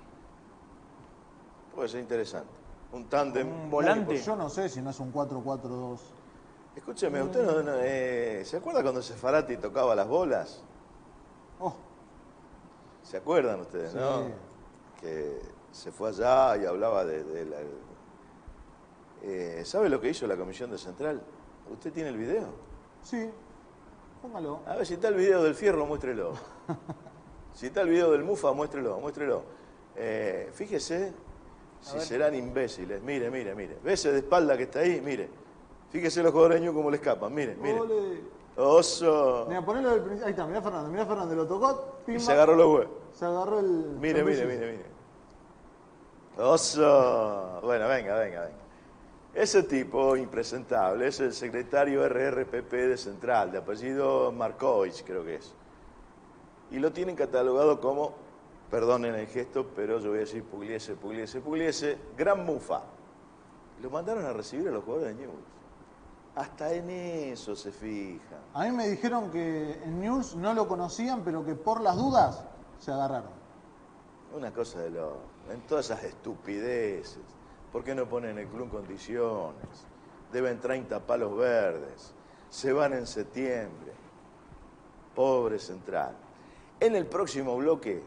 Puede ser interesante. Un tándem. Un volante. Yo no sé si no es un 4-4-2. Escúcheme, ¿usted se acuerda cuando Sefarati tocaba las bolas? Oh. ¿Se acuerdan ustedes, Sí. no? Que se fue allá y hablaba ¿sabe lo que hizo la Comisión de Central? ¿Usted tiene el video? Sí, póngalo. A ver, si está el video del Fierro, muéstrelo. Si está el video del Mufa, muéstrelo. Fíjese si serán imbéciles. Mire. ¿Ve ese de espalda que está ahí? Mire. Fíjese los jugadores cómo le escapan. Mire. Ole. Oso. Mira, ponelo del principio. Ahí está, mirá Fernández, lo tocó. Y se agarró los huevos. Se agarró el... Mire. Oso. Bueno, venga. Ese tipo impresentable es el secretario RRPP de Central, de apellido Markovich, creo que es. Y lo tienen catalogado como, perdonen el gesto, pero yo voy a decir Pugliese, gran mufa. Lo mandaron a recibir a los jugadores de Newell's. Hasta en eso se fijan. A mí me dijeron que en News no lo conocían, pero que por las dudas se agarraron. Una cosa de lo... En todas esas estupideces. ¿Por qué no ponen el club en condiciones? Deben 30 palos verdes. Se van en septiembre. Pobre Central. En el próximo bloque,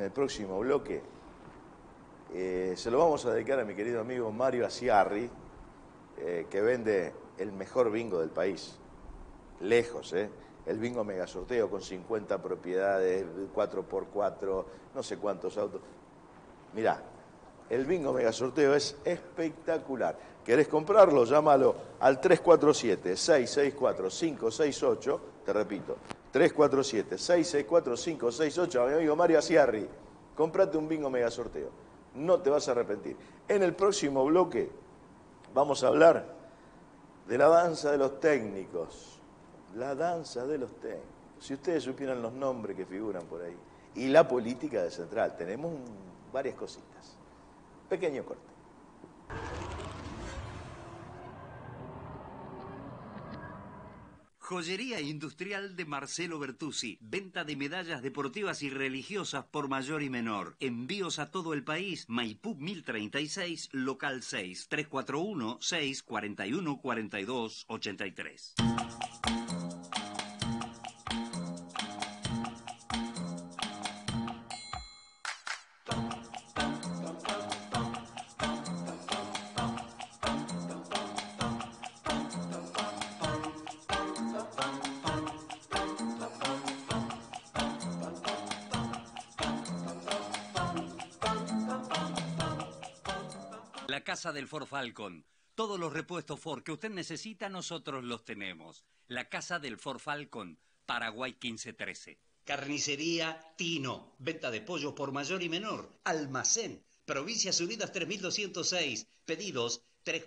se lo vamos a dedicar a mi querido amigo Mario Asiarri, que vende el mejor bingo del país. Lejos, el bingo mega sorteo con 50 propiedades, 4x4, no sé cuántos autos. Mirá, el bingo mega sorteo es espectacular. ¿Querés comprarlo? Llámalo al 347-664-568. Te repito, 347-664-568. A mi amigo Mario Asiarri, cómprate un bingo mega sorteo. No te vas a arrepentir. En el próximo bloque vamos a hablar de la danza de los técnicos. La danza de los técnicos. Si ustedes supieran los nombres que figuran por ahí. Y la política de Central. Tenemos varias cositas. Pequeño corte. Joyería Industrial de Marcelo Bertuzzi. Venta de medallas deportivas y religiosas por mayor y menor. Envíos a todo el país. Maipú 1036, local 6, 341-641-4283. La casa del Ford Falcon. Todos los repuestos Ford que usted necesita, nosotros los tenemos. La casa del Ford Falcon, Paraguay 1513. Carnicería Tino. Venta de pollo por mayor y menor. Almacén. Provincias Unidas 3206. Pedidos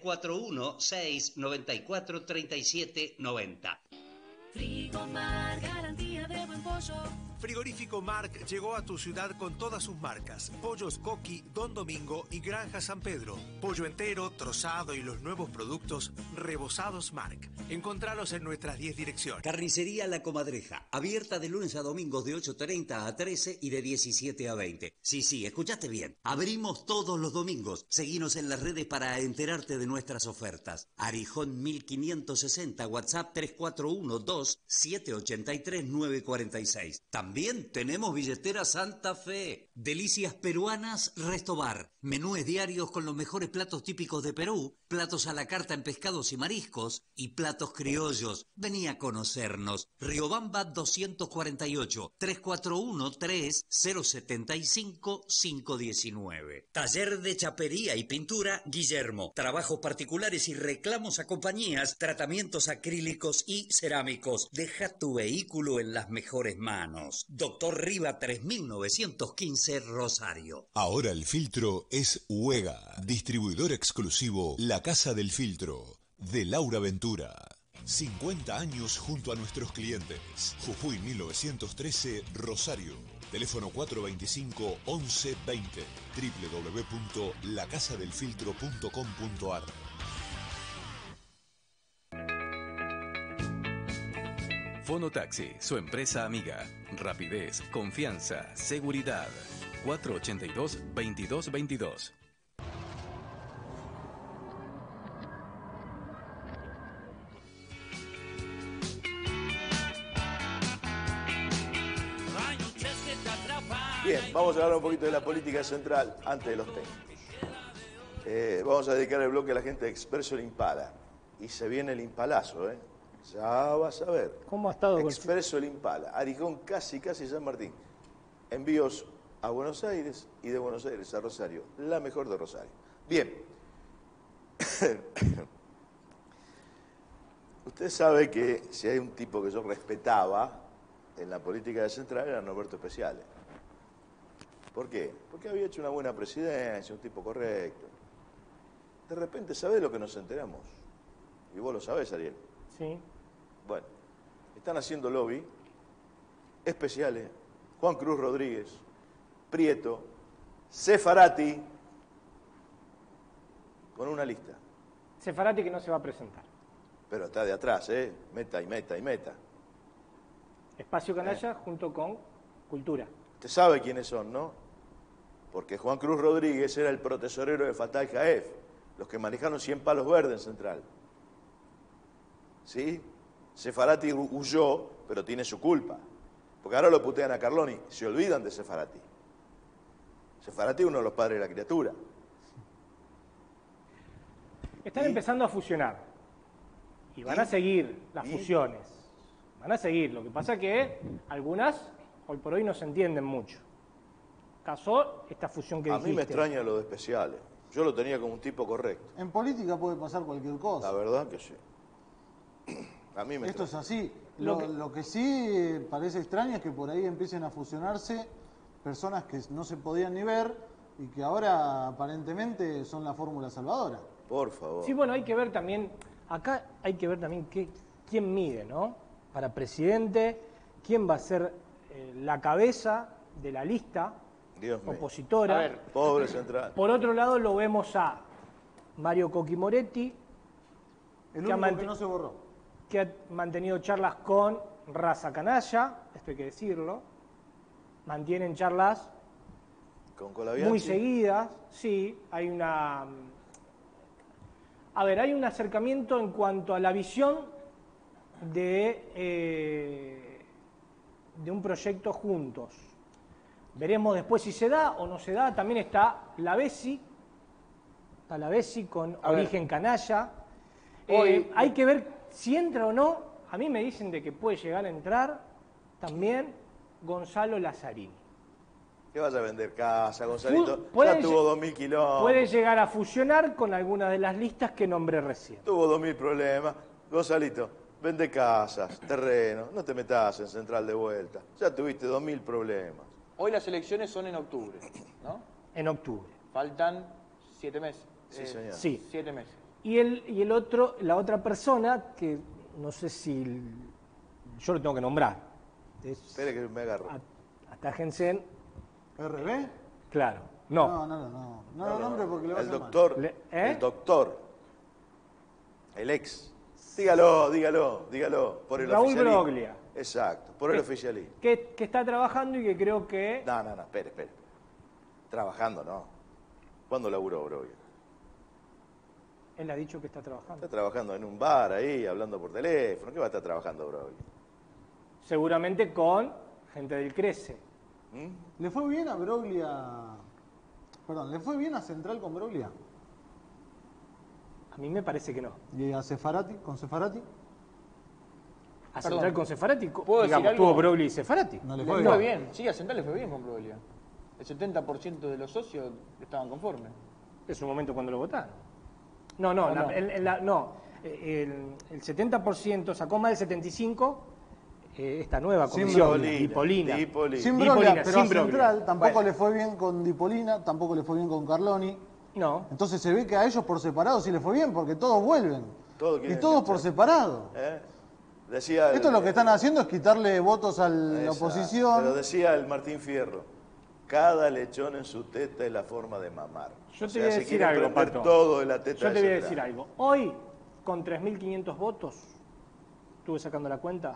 341-694-3790. Frigomar, garantía de buen pollo. Frigorífico Marc llegó a tu ciudad con todas sus marcas. Pollos Coqui, Don Domingo y Granja San Pedro. Pollo entero, trozado y los nuevos productos rebozados Marc. Encontralos en nuestras 10 direcciones. Carnicería La Comadreja. Abierta de lunes a domingos de 8:30 a 13 y de 17 a 20. Sí, escuchaste bien. Abrimos todos los domingos. Seguinos en las redes para enterarte de nuestras ofertas. Arijón 1560, WhatsApp 341-2783-946. También También tenemos billetera Santa Fe, delicias peruanas Restobar, menúes diarios con los mejores platos típicos de Perú, platos a la carta en pescados y mariscos y platos criollos. Vení a conocernos. Riobamba 248, 341-3075-519. Taller de chapería y pintura Guillermo. Trabajos particulares y reclamos a compañías, tratamientos acrílicos y cerámicos. Deja tu vehículo en las mejores manos. Doctor Riva 3915 Rosario. Ahora el filtro es Huega, distribuidor exclusivo La Casa del Filtro, de Laura Ventura. 50 años junto a nuestros clientes. Jujuy 1913, Rosario. Teléfono 425-1120. www.lacasadelfiltro.com.ar. Fonotaxi, su empresa amiga. Rapidez, confianza, seguridad. 482-2222. Bien, vamos a hablar un poquito de la política central antes de los técnicos. Vamos a dedicar el bloque a la gente de Expreso el Impala. Y se viene el Impalazo, ¿eh? Ya vas a ver. ¿Cómo ha estado? Expreso el Impala. Arijón, casi San Martín. Envíos a Buenos Aires y de Buenos Aires a Rosario. La mejor de Rosario. Bien. Usted sabe que si hay un tipo que yo respetaba en la política de central era Norberto Speciale. ¿Por qué? Porque había hecho una buena presidencia, un tipo correcto. De repente, ¿sabés lo que nos enteramos? Y vos lo sabés, Ariel. Sí. Bueno, están haciendo lobby Speciale, Juan Cruz Rodríguez, Prieto, Sefarati, con una lista. Sefarati que no se va a presentar. Pero está de atrás, ¿eh? Meta y meta y meta. Espacio Canalla junto con Cultura. Usted sabe quiénes son, ¿no? Porque Juan Cruz Rodríguez era el protesorero de Fatah Jaef, los que manejaron 100 palos verdes en Central. ¿Sí? Sefarati huyó, pero tiene su culpa. Porque ahora lo putean a Carloni, se olvidan de Sefarati. Sefarati es uno de los padres de la criatura. Están empezando a fusionar. Y van a seguir las fusiones. Van a seguir. Lo que pasa que algunas, hoy por hoy, no se entienden mucho. Caso esta fusión que dijiste. A mí me extraña lo de Speciale. Yo lo tenía como un tipo correcto. En política puede pasar cualquier cosa. La verdad que sí. A mí me Esto es extraña. así. Lo que sí parece extraño es que por ahí empiecen a fusionarse personas que no se podían ni ver y que ahora aparentemente son la fórmula salvadora. Por favor. Sí, bueno, hay que ver también, acá hay que ver también quién mide, ¿no? Para presidente, quién va a ser la cabeza de la lista Dios mío. opositora. A ver. Pobre Central. Por otro lado lo vemos a Mario Coqui Moretti, El único que no se borró. que ha mantenido charlas con Raza Canalla, esto hay que decirlo. Mantienen charlas Con Colabianchi. muy seguidas, sí, hay una... A ver, hay un acercamiento en cuanto a la visión de un proyecto juntos. Veremos después si se da o no se da. También está la Bessi con origen canalla. Hay que ver si entra o no. A mí me dicen de que puede llegar a entrar también Gonzalo Lazzarini. ¿Qué vas a vender casa, Gonzalito? Puede Ya tuvo 2.000 kilómetros. Puede llegar a fusionar con algunas de las listas que nombré recién. Tuvo 2.000 problemas. Gonzalito, vende casas, terrenos. No te metas en Central de vuelta. Ya tuviste 2.000 problemas. Hoy las elecciones son en octubre, ¿no? En octubre. Faltan 7 meses. Sí, señor. Sí. 7 meses. Y el otro, la otra persona que no sé si yo lo tengo que nombrar. Espere que me agarro. Atajensen. ¿RB? Claro. No. No lo nombre porque le va a El hacer doctor. mal. El doctor. El ex. Dígalo. Por el Raúl oficialismo. Broglia. Exacto, por el oficialismo. Que está trabajando y que creo que... No, espere. Trabajando, no. ¿Cuándo laburó Broglia? Él ha dicho que está trabajando. Está trabajando en un bar ahí, hablando por teléfono. ¿Qué va a estar trabajando Broglia? Seguramente con gente del Crece. ¿Le fue bien a Broglia? Perdón, ¿le fue bien a Central con Broglia? A mí me parece que no. ¿Y a Sefarati? ¿Con Sefarati? A Central con Sefarati, ¿puedo decir digamos, algo? tuvo Broglia y Sefarati. No Le fue bien, sí, a Central le fue bien con Broglia. El 70% de los socios estaban conformes. Es un momento cuando lo votaron. No, el 70% sacó más del 75%. Esta nueva comisión, Dipolina. Sin Broglia, pero a Central tampoco le fue bien con Dipolina, tampoco le fue bien con Carloni. No. Entonces se ve que a ellos por separado sí les fue bien, porque todos vuelven. Todos y todos por separado. Decía Esto lo que están haciendo es quitarle votos a la oposición. Pero decía el Martín Fierro, cada lechón en su teta es la forma de mamar. Yo te voy a decir algo, Pato. Todo de la teta. Yo te voy a decir algo. Hoy, con 3.500 votos, estuve sacando la cuenta,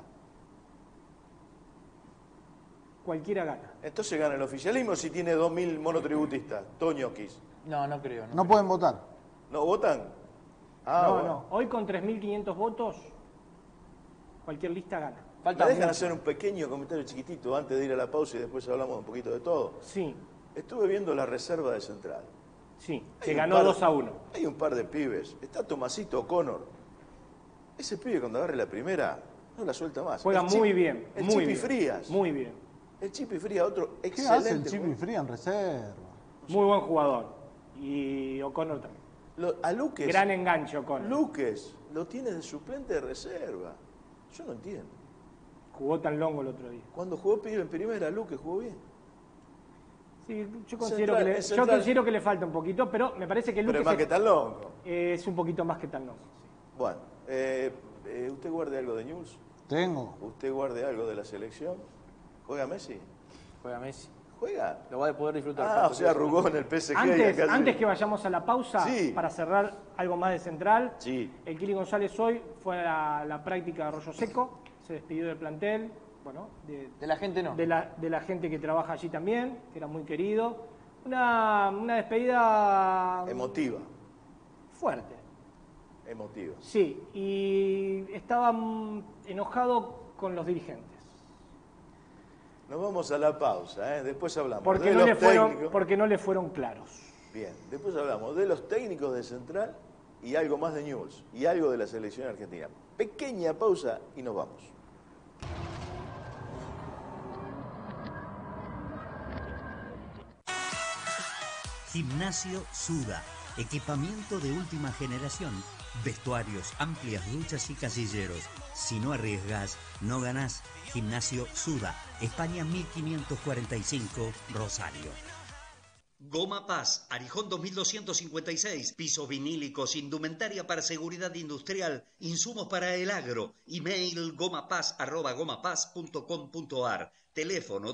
cualquiera gana. Entonces gana el oficialismo si tiene 2.000 monotributistas, toñoquis. No creo. No pueden votar. ¿No votan? No. Hoy con 3.500 votos, cualquier lista gana. ¿Me dejan hacer un pequeño comentario chiquitito antes de ir a la pausa y después hablamos un poquito de todo? Sí. Estuve viendo la reserva de Central. Sí, que ganó 2-1. Hay un par de pibes. Está Tomasito O'Connor. Ese pibe cuando agarre la primera, no la suelta más. Juega muy bien. El muy Chipi bien, Frías. Muy bien. El Chipi Frías, otro ¿Qué excelente. hace el Chipi Frías en reserva? Muy buen jugador. Y O'Connor también. A Luques. Gran enganche O'Connor. Luques lo tiene de suplente de reserva. Yo no entiendo. Jugó tan longo el otro día. Cuando jugó pibe en primera, Luques jugó bien. Sí, yo considero que le falta un poquito, pero me parece que Luques pero es más que tan longo. Es un poquito más que tan longo. Sí. Bueno, ¿usted guarde algo de news? Tengo. ¿Usted guarde algo de la selección? ¿Juega Messi? Juega Messi. ¿Juega? Lo va a poder disfrutar. O sea, arrugó en el PSG. Antes que vayamos a la pausa, para cerrar algo más de Central, el Kili González hoy fue a la práctica de Arroyo Seco, se despidió del plantel, bueno, de la gente no. De la gente que trabaja allí también, que era muy querido. Una despedida... Emotiva. Fuerte. Emotiva. Sí, y estaba enojado con los dirigentes. Nos vamos a la pausa, después hablamos porque de no los técnicos. Porque no le fueron claros. Bien, después hablamos de los técnicos de Central y algo más de News y algo de la selección argentina. Pequeña pausa y nos vamos. Gimnasio Suda, equipamiento de última generación, vestuarios, amplias duchas y casilleros. Si no arriesgas, no ganás. Gimnasio Suda, España 1545, Rosario. Goma Paz, Arijón 2256, pisos vinílicos, indumentaria para seguridad industrial, insumos para el agro, email gomapaz@gomapaz.com.ar, teléfono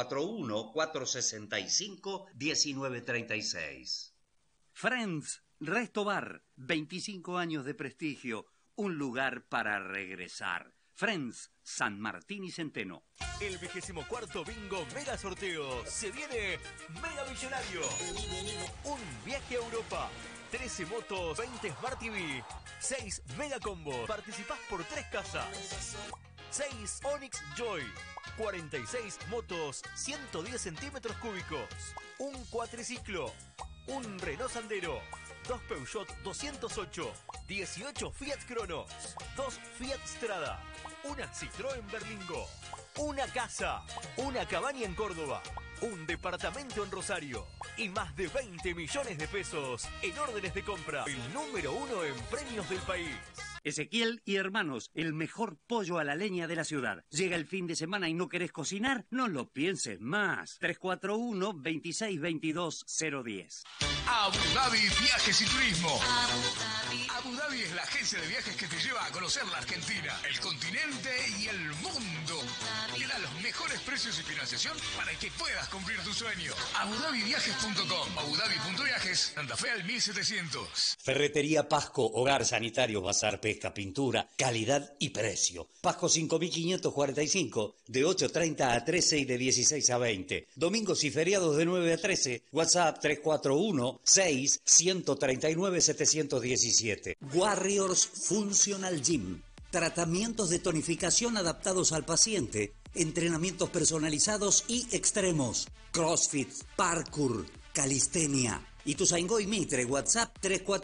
341-465-1936. Friends, Resto Bar, 25 años de prestigio, un lugar para regresar. Friends, San Martín y Centeno. El 24º Bingo Mega Sorteo. Se viene Mega Millonario. Un viaje a Europa. 13 motos, 20 Smart TV, 6 Mega Combo. Participás por 3 casas. 6 Onix Joy. 46 motos, 110 centímetros cúbicos. Un cuatriciclo. Un Renault Sandero. 2 Peugeot 208, 18 Fiat Cronos, 2 Fiat Strada, una Citroën Berlingo, una casa, una cabaña en Córdoba, un departamento en Rosario y más de 20 millones de pesos en órdenes de compra. El número 1 en premios del país. Ezequiel y Hermanos, el mejor pollo a la leña de la ciudad. Llega el fin de semana y no querés cocinar, no lo pienses más. 341-2622-010. Abu Dhabi Viajes y Turismo. Abu Dhabi es la agencia de viajes que te lleva a conocer la Argentina, el continente y el mundo. Te da los mejores precios y financiación para que puedas cumplir tu sueño. AbuDhabiViajes.com. AbuDhabi.viajes, Santa Fe al 1700. Ferretería Pasco, hogar sanitario, bazar, pesca, pintura, calidad y precio. Pasco 5545, de 8:30 a 13 y de 16 a 20. Domingos y feriados de 9 a 13. WhatsApp 341-6-139-717. Warriors Functional Gym. Tratamientos de tonificación adaptados al paciente entrenamientos personalizados y extremos, crossfit, parkour, calistenia. Ituzaingó Mitre, WhatsApp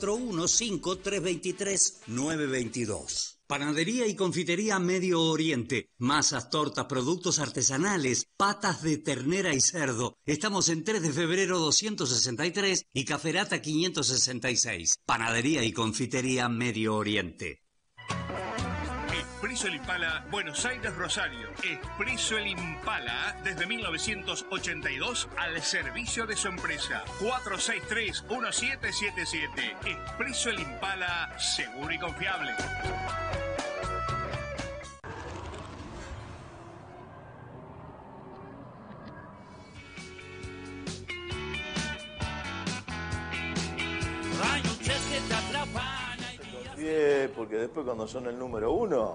341-5323-922. Panadería y confitería Medio Oriente. Masas, tortas, productos artesanales, patas de ternera y cerdo. Estamos en 3 de febrero 263 y Caferata 566. Panadería y confitería Medio Oriente. Expreso El Impala, Buenos Aires, Rosario. Expreso El Impala, desde 1982, al servicio de su empresa. 463-1777. Expreso El Impala, seguro y confiable. Porque después cuando son el número 1,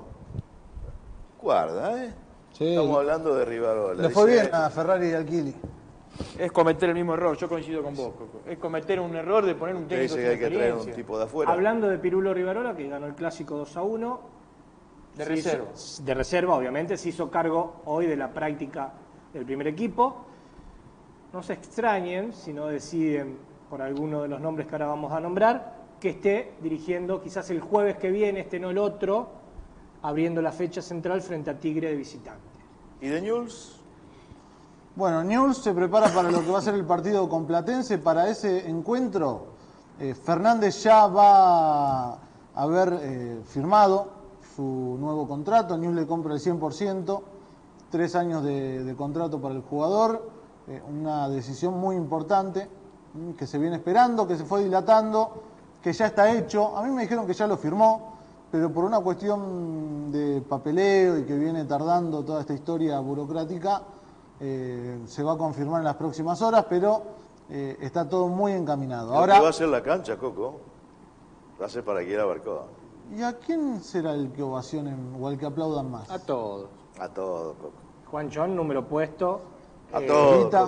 guarda, ¿eh? Sí. Estamos hablando de Rivarola. Le fue bien a Ferrari y al Kili. Es cometer el mismo error, yo coincido con vos, Coco. Es cometer un error de poner un técnico sin que hay que traer experiencia. un tipo de afuera. Hablando de Pirulo Rivarola, que ganó el clásico 2-1. De reserva. De reserva, obviamente, se hizo cargo hoy de la práctica del primer equipo. No se extrañen si no deciden por alguno de los nombres que ahora vamos a nombrar, que esté dirigiendo quizás el jueves que viene, no el otro, abriendo la fecha central frente a Tigre de visitante. ¿Y de Newell's? Bueno, Newell's se prepara para lo que va a ser el partido con Platense. Para ese encuentro, Fernández ya va a haber firmado su nuevo contrato. Newell's le compra el 100%, 3 años de contrato para el jugador. Una decisión muy importante que se viene esperando, que se fue dilatando, que ya está hecho. A mí me dijeron que ya lo firmó, pero por una cuestión de papeleo y que viene tardando toda esta historia burocrática, se va a confirmar en las próximas horas, pero está todo muy encaminado. Ahora va a ser la cancha, Coco. Va a ser para quien abarcó. ¿Y a quién será el que ovacionen o el que aplaudan más? A todos. A todos, Coco. Juan Chon, número puesto. A todos. Vita,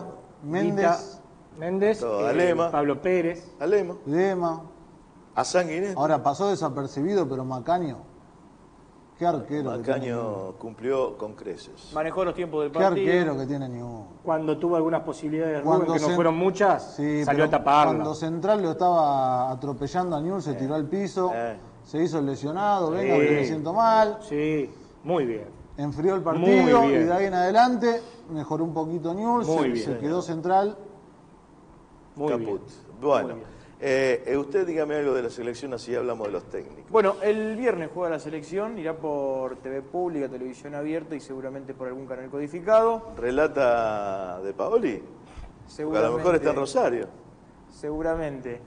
Méndez, Alema. Pablo Pérez. Lema. A Sanguinetti. Ahora pasó desapercibido, pero Macaño. Qué arquero. Macaño cumplió con creces. Manejó los tiempos del Qué partido. arquero que tiene Newell's. Cuando tuvo algunas posibilidades, Rubén, que no fueron muchas, sí, salió a taparla. Cuando Central lo estaba atropellando a Newell's, se tiró al piso, se hizo el lesionado, venga, que me siento mal. Sí, muy bien. Enfrió el partido Muy bien. y de ahí en adelante mejoró un poquito Newell's, se quedó Central. Muy Caput. bien. Bueno, Muy bien. Usted dígame algo de la selección, así hablamos de los técnicos. Bueno, el viernes juega la selección, irá por TV Pública, Televisión Abierta y seguramente por algún canal codificado. ¿Relata de Paoli? Porque a lo mejor está en Rosario. Seguramente.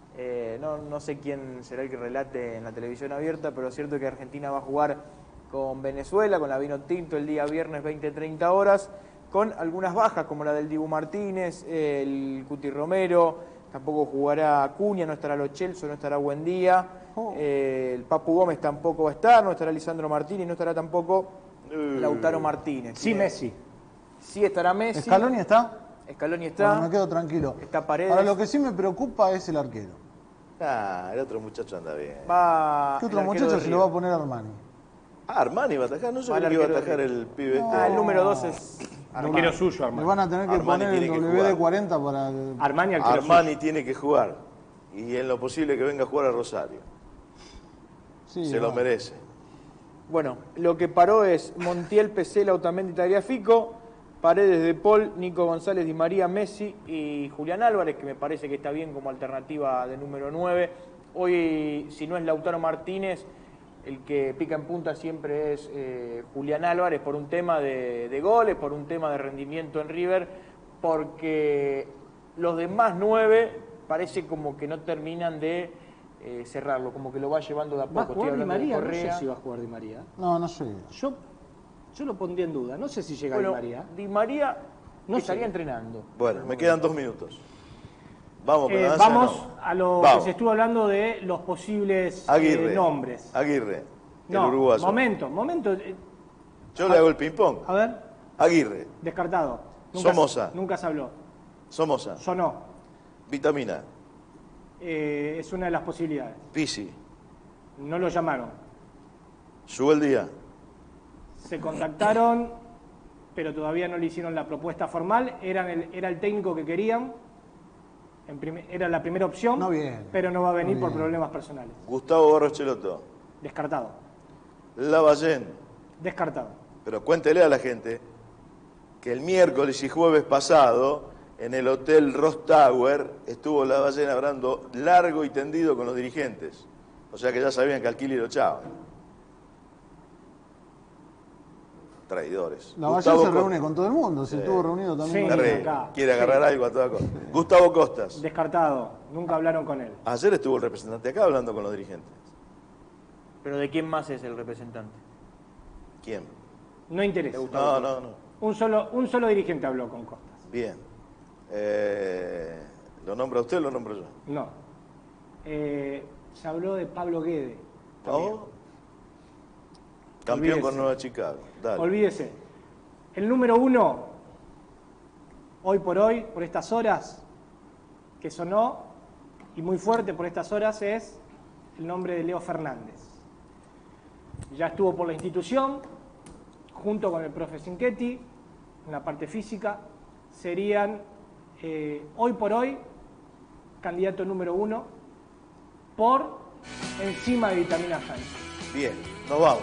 No sé quién será el que relate en la televisión abierta, pero es cierto que Argentina va a jugar con Venezuela, con la Vino Tinto, el día viernes 20-30 horas, con algunas bajas como la del Dibu Martínez, el Cuti Romero. Tampoco jugará Acuña, no estará Lo Celso, no estará Buendía. El Papu Gómez tampoco va a estar, no estará Lisandro Martínez, no estará tampoco Lautaro Martínez. Sí, Messi. Sí estará Messi. ¿Scaloni está? Scaloni está. Bueno, me quedo tranquilo. Está Paredes. Ahora, lo que sí me preocupa es el arquero. El otro muchacho anda bien. ¿Qué otro muchacho se lo va a poner Armani? Armani va a atajar, no sé qué iba a atajar el pibe este. El número 2 es arquero suyo, Armani. Le van a tener que Armani poner el tiene que WD-40 para... Armani tiene que jugar. Y en lo posible que venga a jugar a Rosario. Sí, se lo merece. Bueno, lo que paró es Montiel, Pesela, Otamendi, Tagliafico, Paredes, De Paul, Nico González, Di María, Messi y Julián Álvarez, que me parece que está bien como alternativa de número 9. Hoy, si no es Lautaro Martínez, el que pica en punta siempre es Julián Álvarez, por un tema de goles, por un tema de rendimiento en River, porque los demás 9 parece como que no terminan de cerrarlo, como que lo va llevando de a poco. ¿Va a jugar Di María? No sé Correa. si va a jugar Di María. No sé. Yo lo pondría en duda. No sé si llega Bueno, Di María. Di María No estaría sé. entrenando. Bueno, me quedan 2 minutos. Vamos, con la danza, Vamos no. a lo Vamos. que se estuvo hablando de los posibles Aguirre. nombres. Aguirre, el No, uruguayo. momento. Yo le hago el ping-pong. A ver, Aguirre, descartado. Somoza. Nunca se habló. Somoza, Sonó. Vitamina, Es una de las posibilidades. Pisi, No lo llamaron. Subeldía, Se contactaron pero todavía no le hicieron la propuesta formal. Era el técnico que querían, era la primera opción, pero no va a venir por problemas personales. Gustavo Barros-Schelotto. Descartado. Lavallén. Descartado. Pero cuéntele a la gente que el miércoles y jueves pasado, en el Hotel Ross Tower, estuvo Lavallén hablando largo y tendido con los dirigentes. O sea que ya sabían que al Kili lo echaban. Traidores. Lavallén se reúne con todo el mundo, se estuvo reunido también con acá. Quiere agarrar algo a toda cosa. Gustavo Costas. Descartado, nunca hablaron con él. Ayer estuvo el representante acá hablando con los dirigentes. ¿Pero de quién más es el representante? ¿Quién? No interesa. No. Un solo dirigente habló con Costas. Bien. ¿Lo nombra usted o lo nombro yo? No. Se habló de Pablo Guede. Campeón Olvídese. con Nueva Chicago. Dale. Olvídese. El número 1, hoy por hoy, por estas horas, que sonó, y muy fuerte por estas horas, es el nombre de Leo Fernández. Ya estuvo por la institución, junto con el profe Cinchetti, en la parte física, serían, hoy por hoy, candidato número 1, por encima de Vitamina Sánchez. Bien, nos vamos.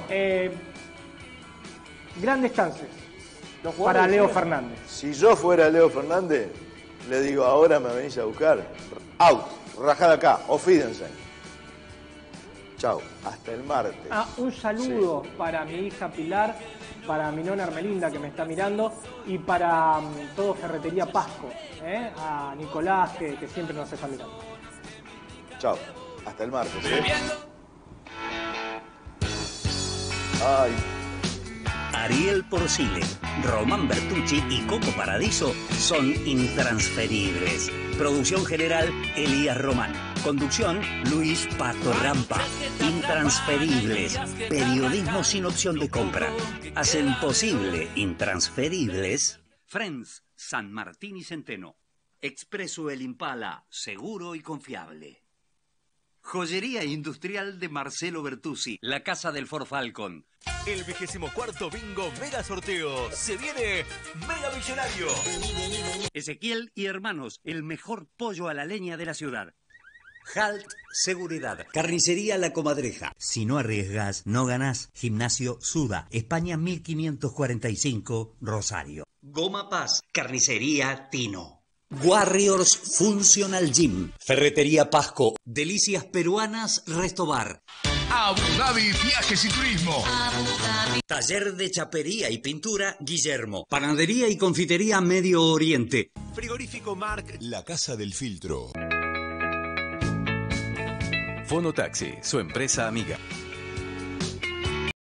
Grandes chances para Leo Fernández. Si yo fuera Leo Fernández, le digo, ahora me venís a buscar. Out, rajada acá, ofídense. Chao, hasta el martes. Un saludo para mi hija Pilar, para mi nona Hermelinda que me está mirando y para todo Ferretería Pasco, a Nicolás que siempre nos está mirando. Chao, hasta el martes. Ay. Ariel Porcile, Román Bertucci y Coco Paradiso son intransferibles. Producción general, Elías Román. Conducción, Luis Pato Rampa. Intransferibles. Periodismo sin opción de compra. Hacen posible intransferibles. Friends, San Martín y Centeno. Expreso El Impala, seguro y confiable. Joyería industrial de Marcelo Bertuzzi, la casa del Ford Falcon. El 24º Bingo Mega Sorteo. Se viene Mega Millonario. Ezequiel y Hermanos, el mejor pollo a la leña de la ciudad. Halt Seguridad. Carnicería La Comadreja. Si no arriesgas, no ganás. Gimnasio Suda. España 1545, Rosario. Goma Paz. Carnicería Tino. Warriors Functional Gym. Ferretería Pasco. Delicias Peruanas Restobar. Abu Dhabi Viajes y Turismo. Taller de chapería y pintura Guillermo. Panadería y confitería Medio Oriente. Frigorífico Marc. La Casa del Filtro. Fonotaxi, su empresa amiga.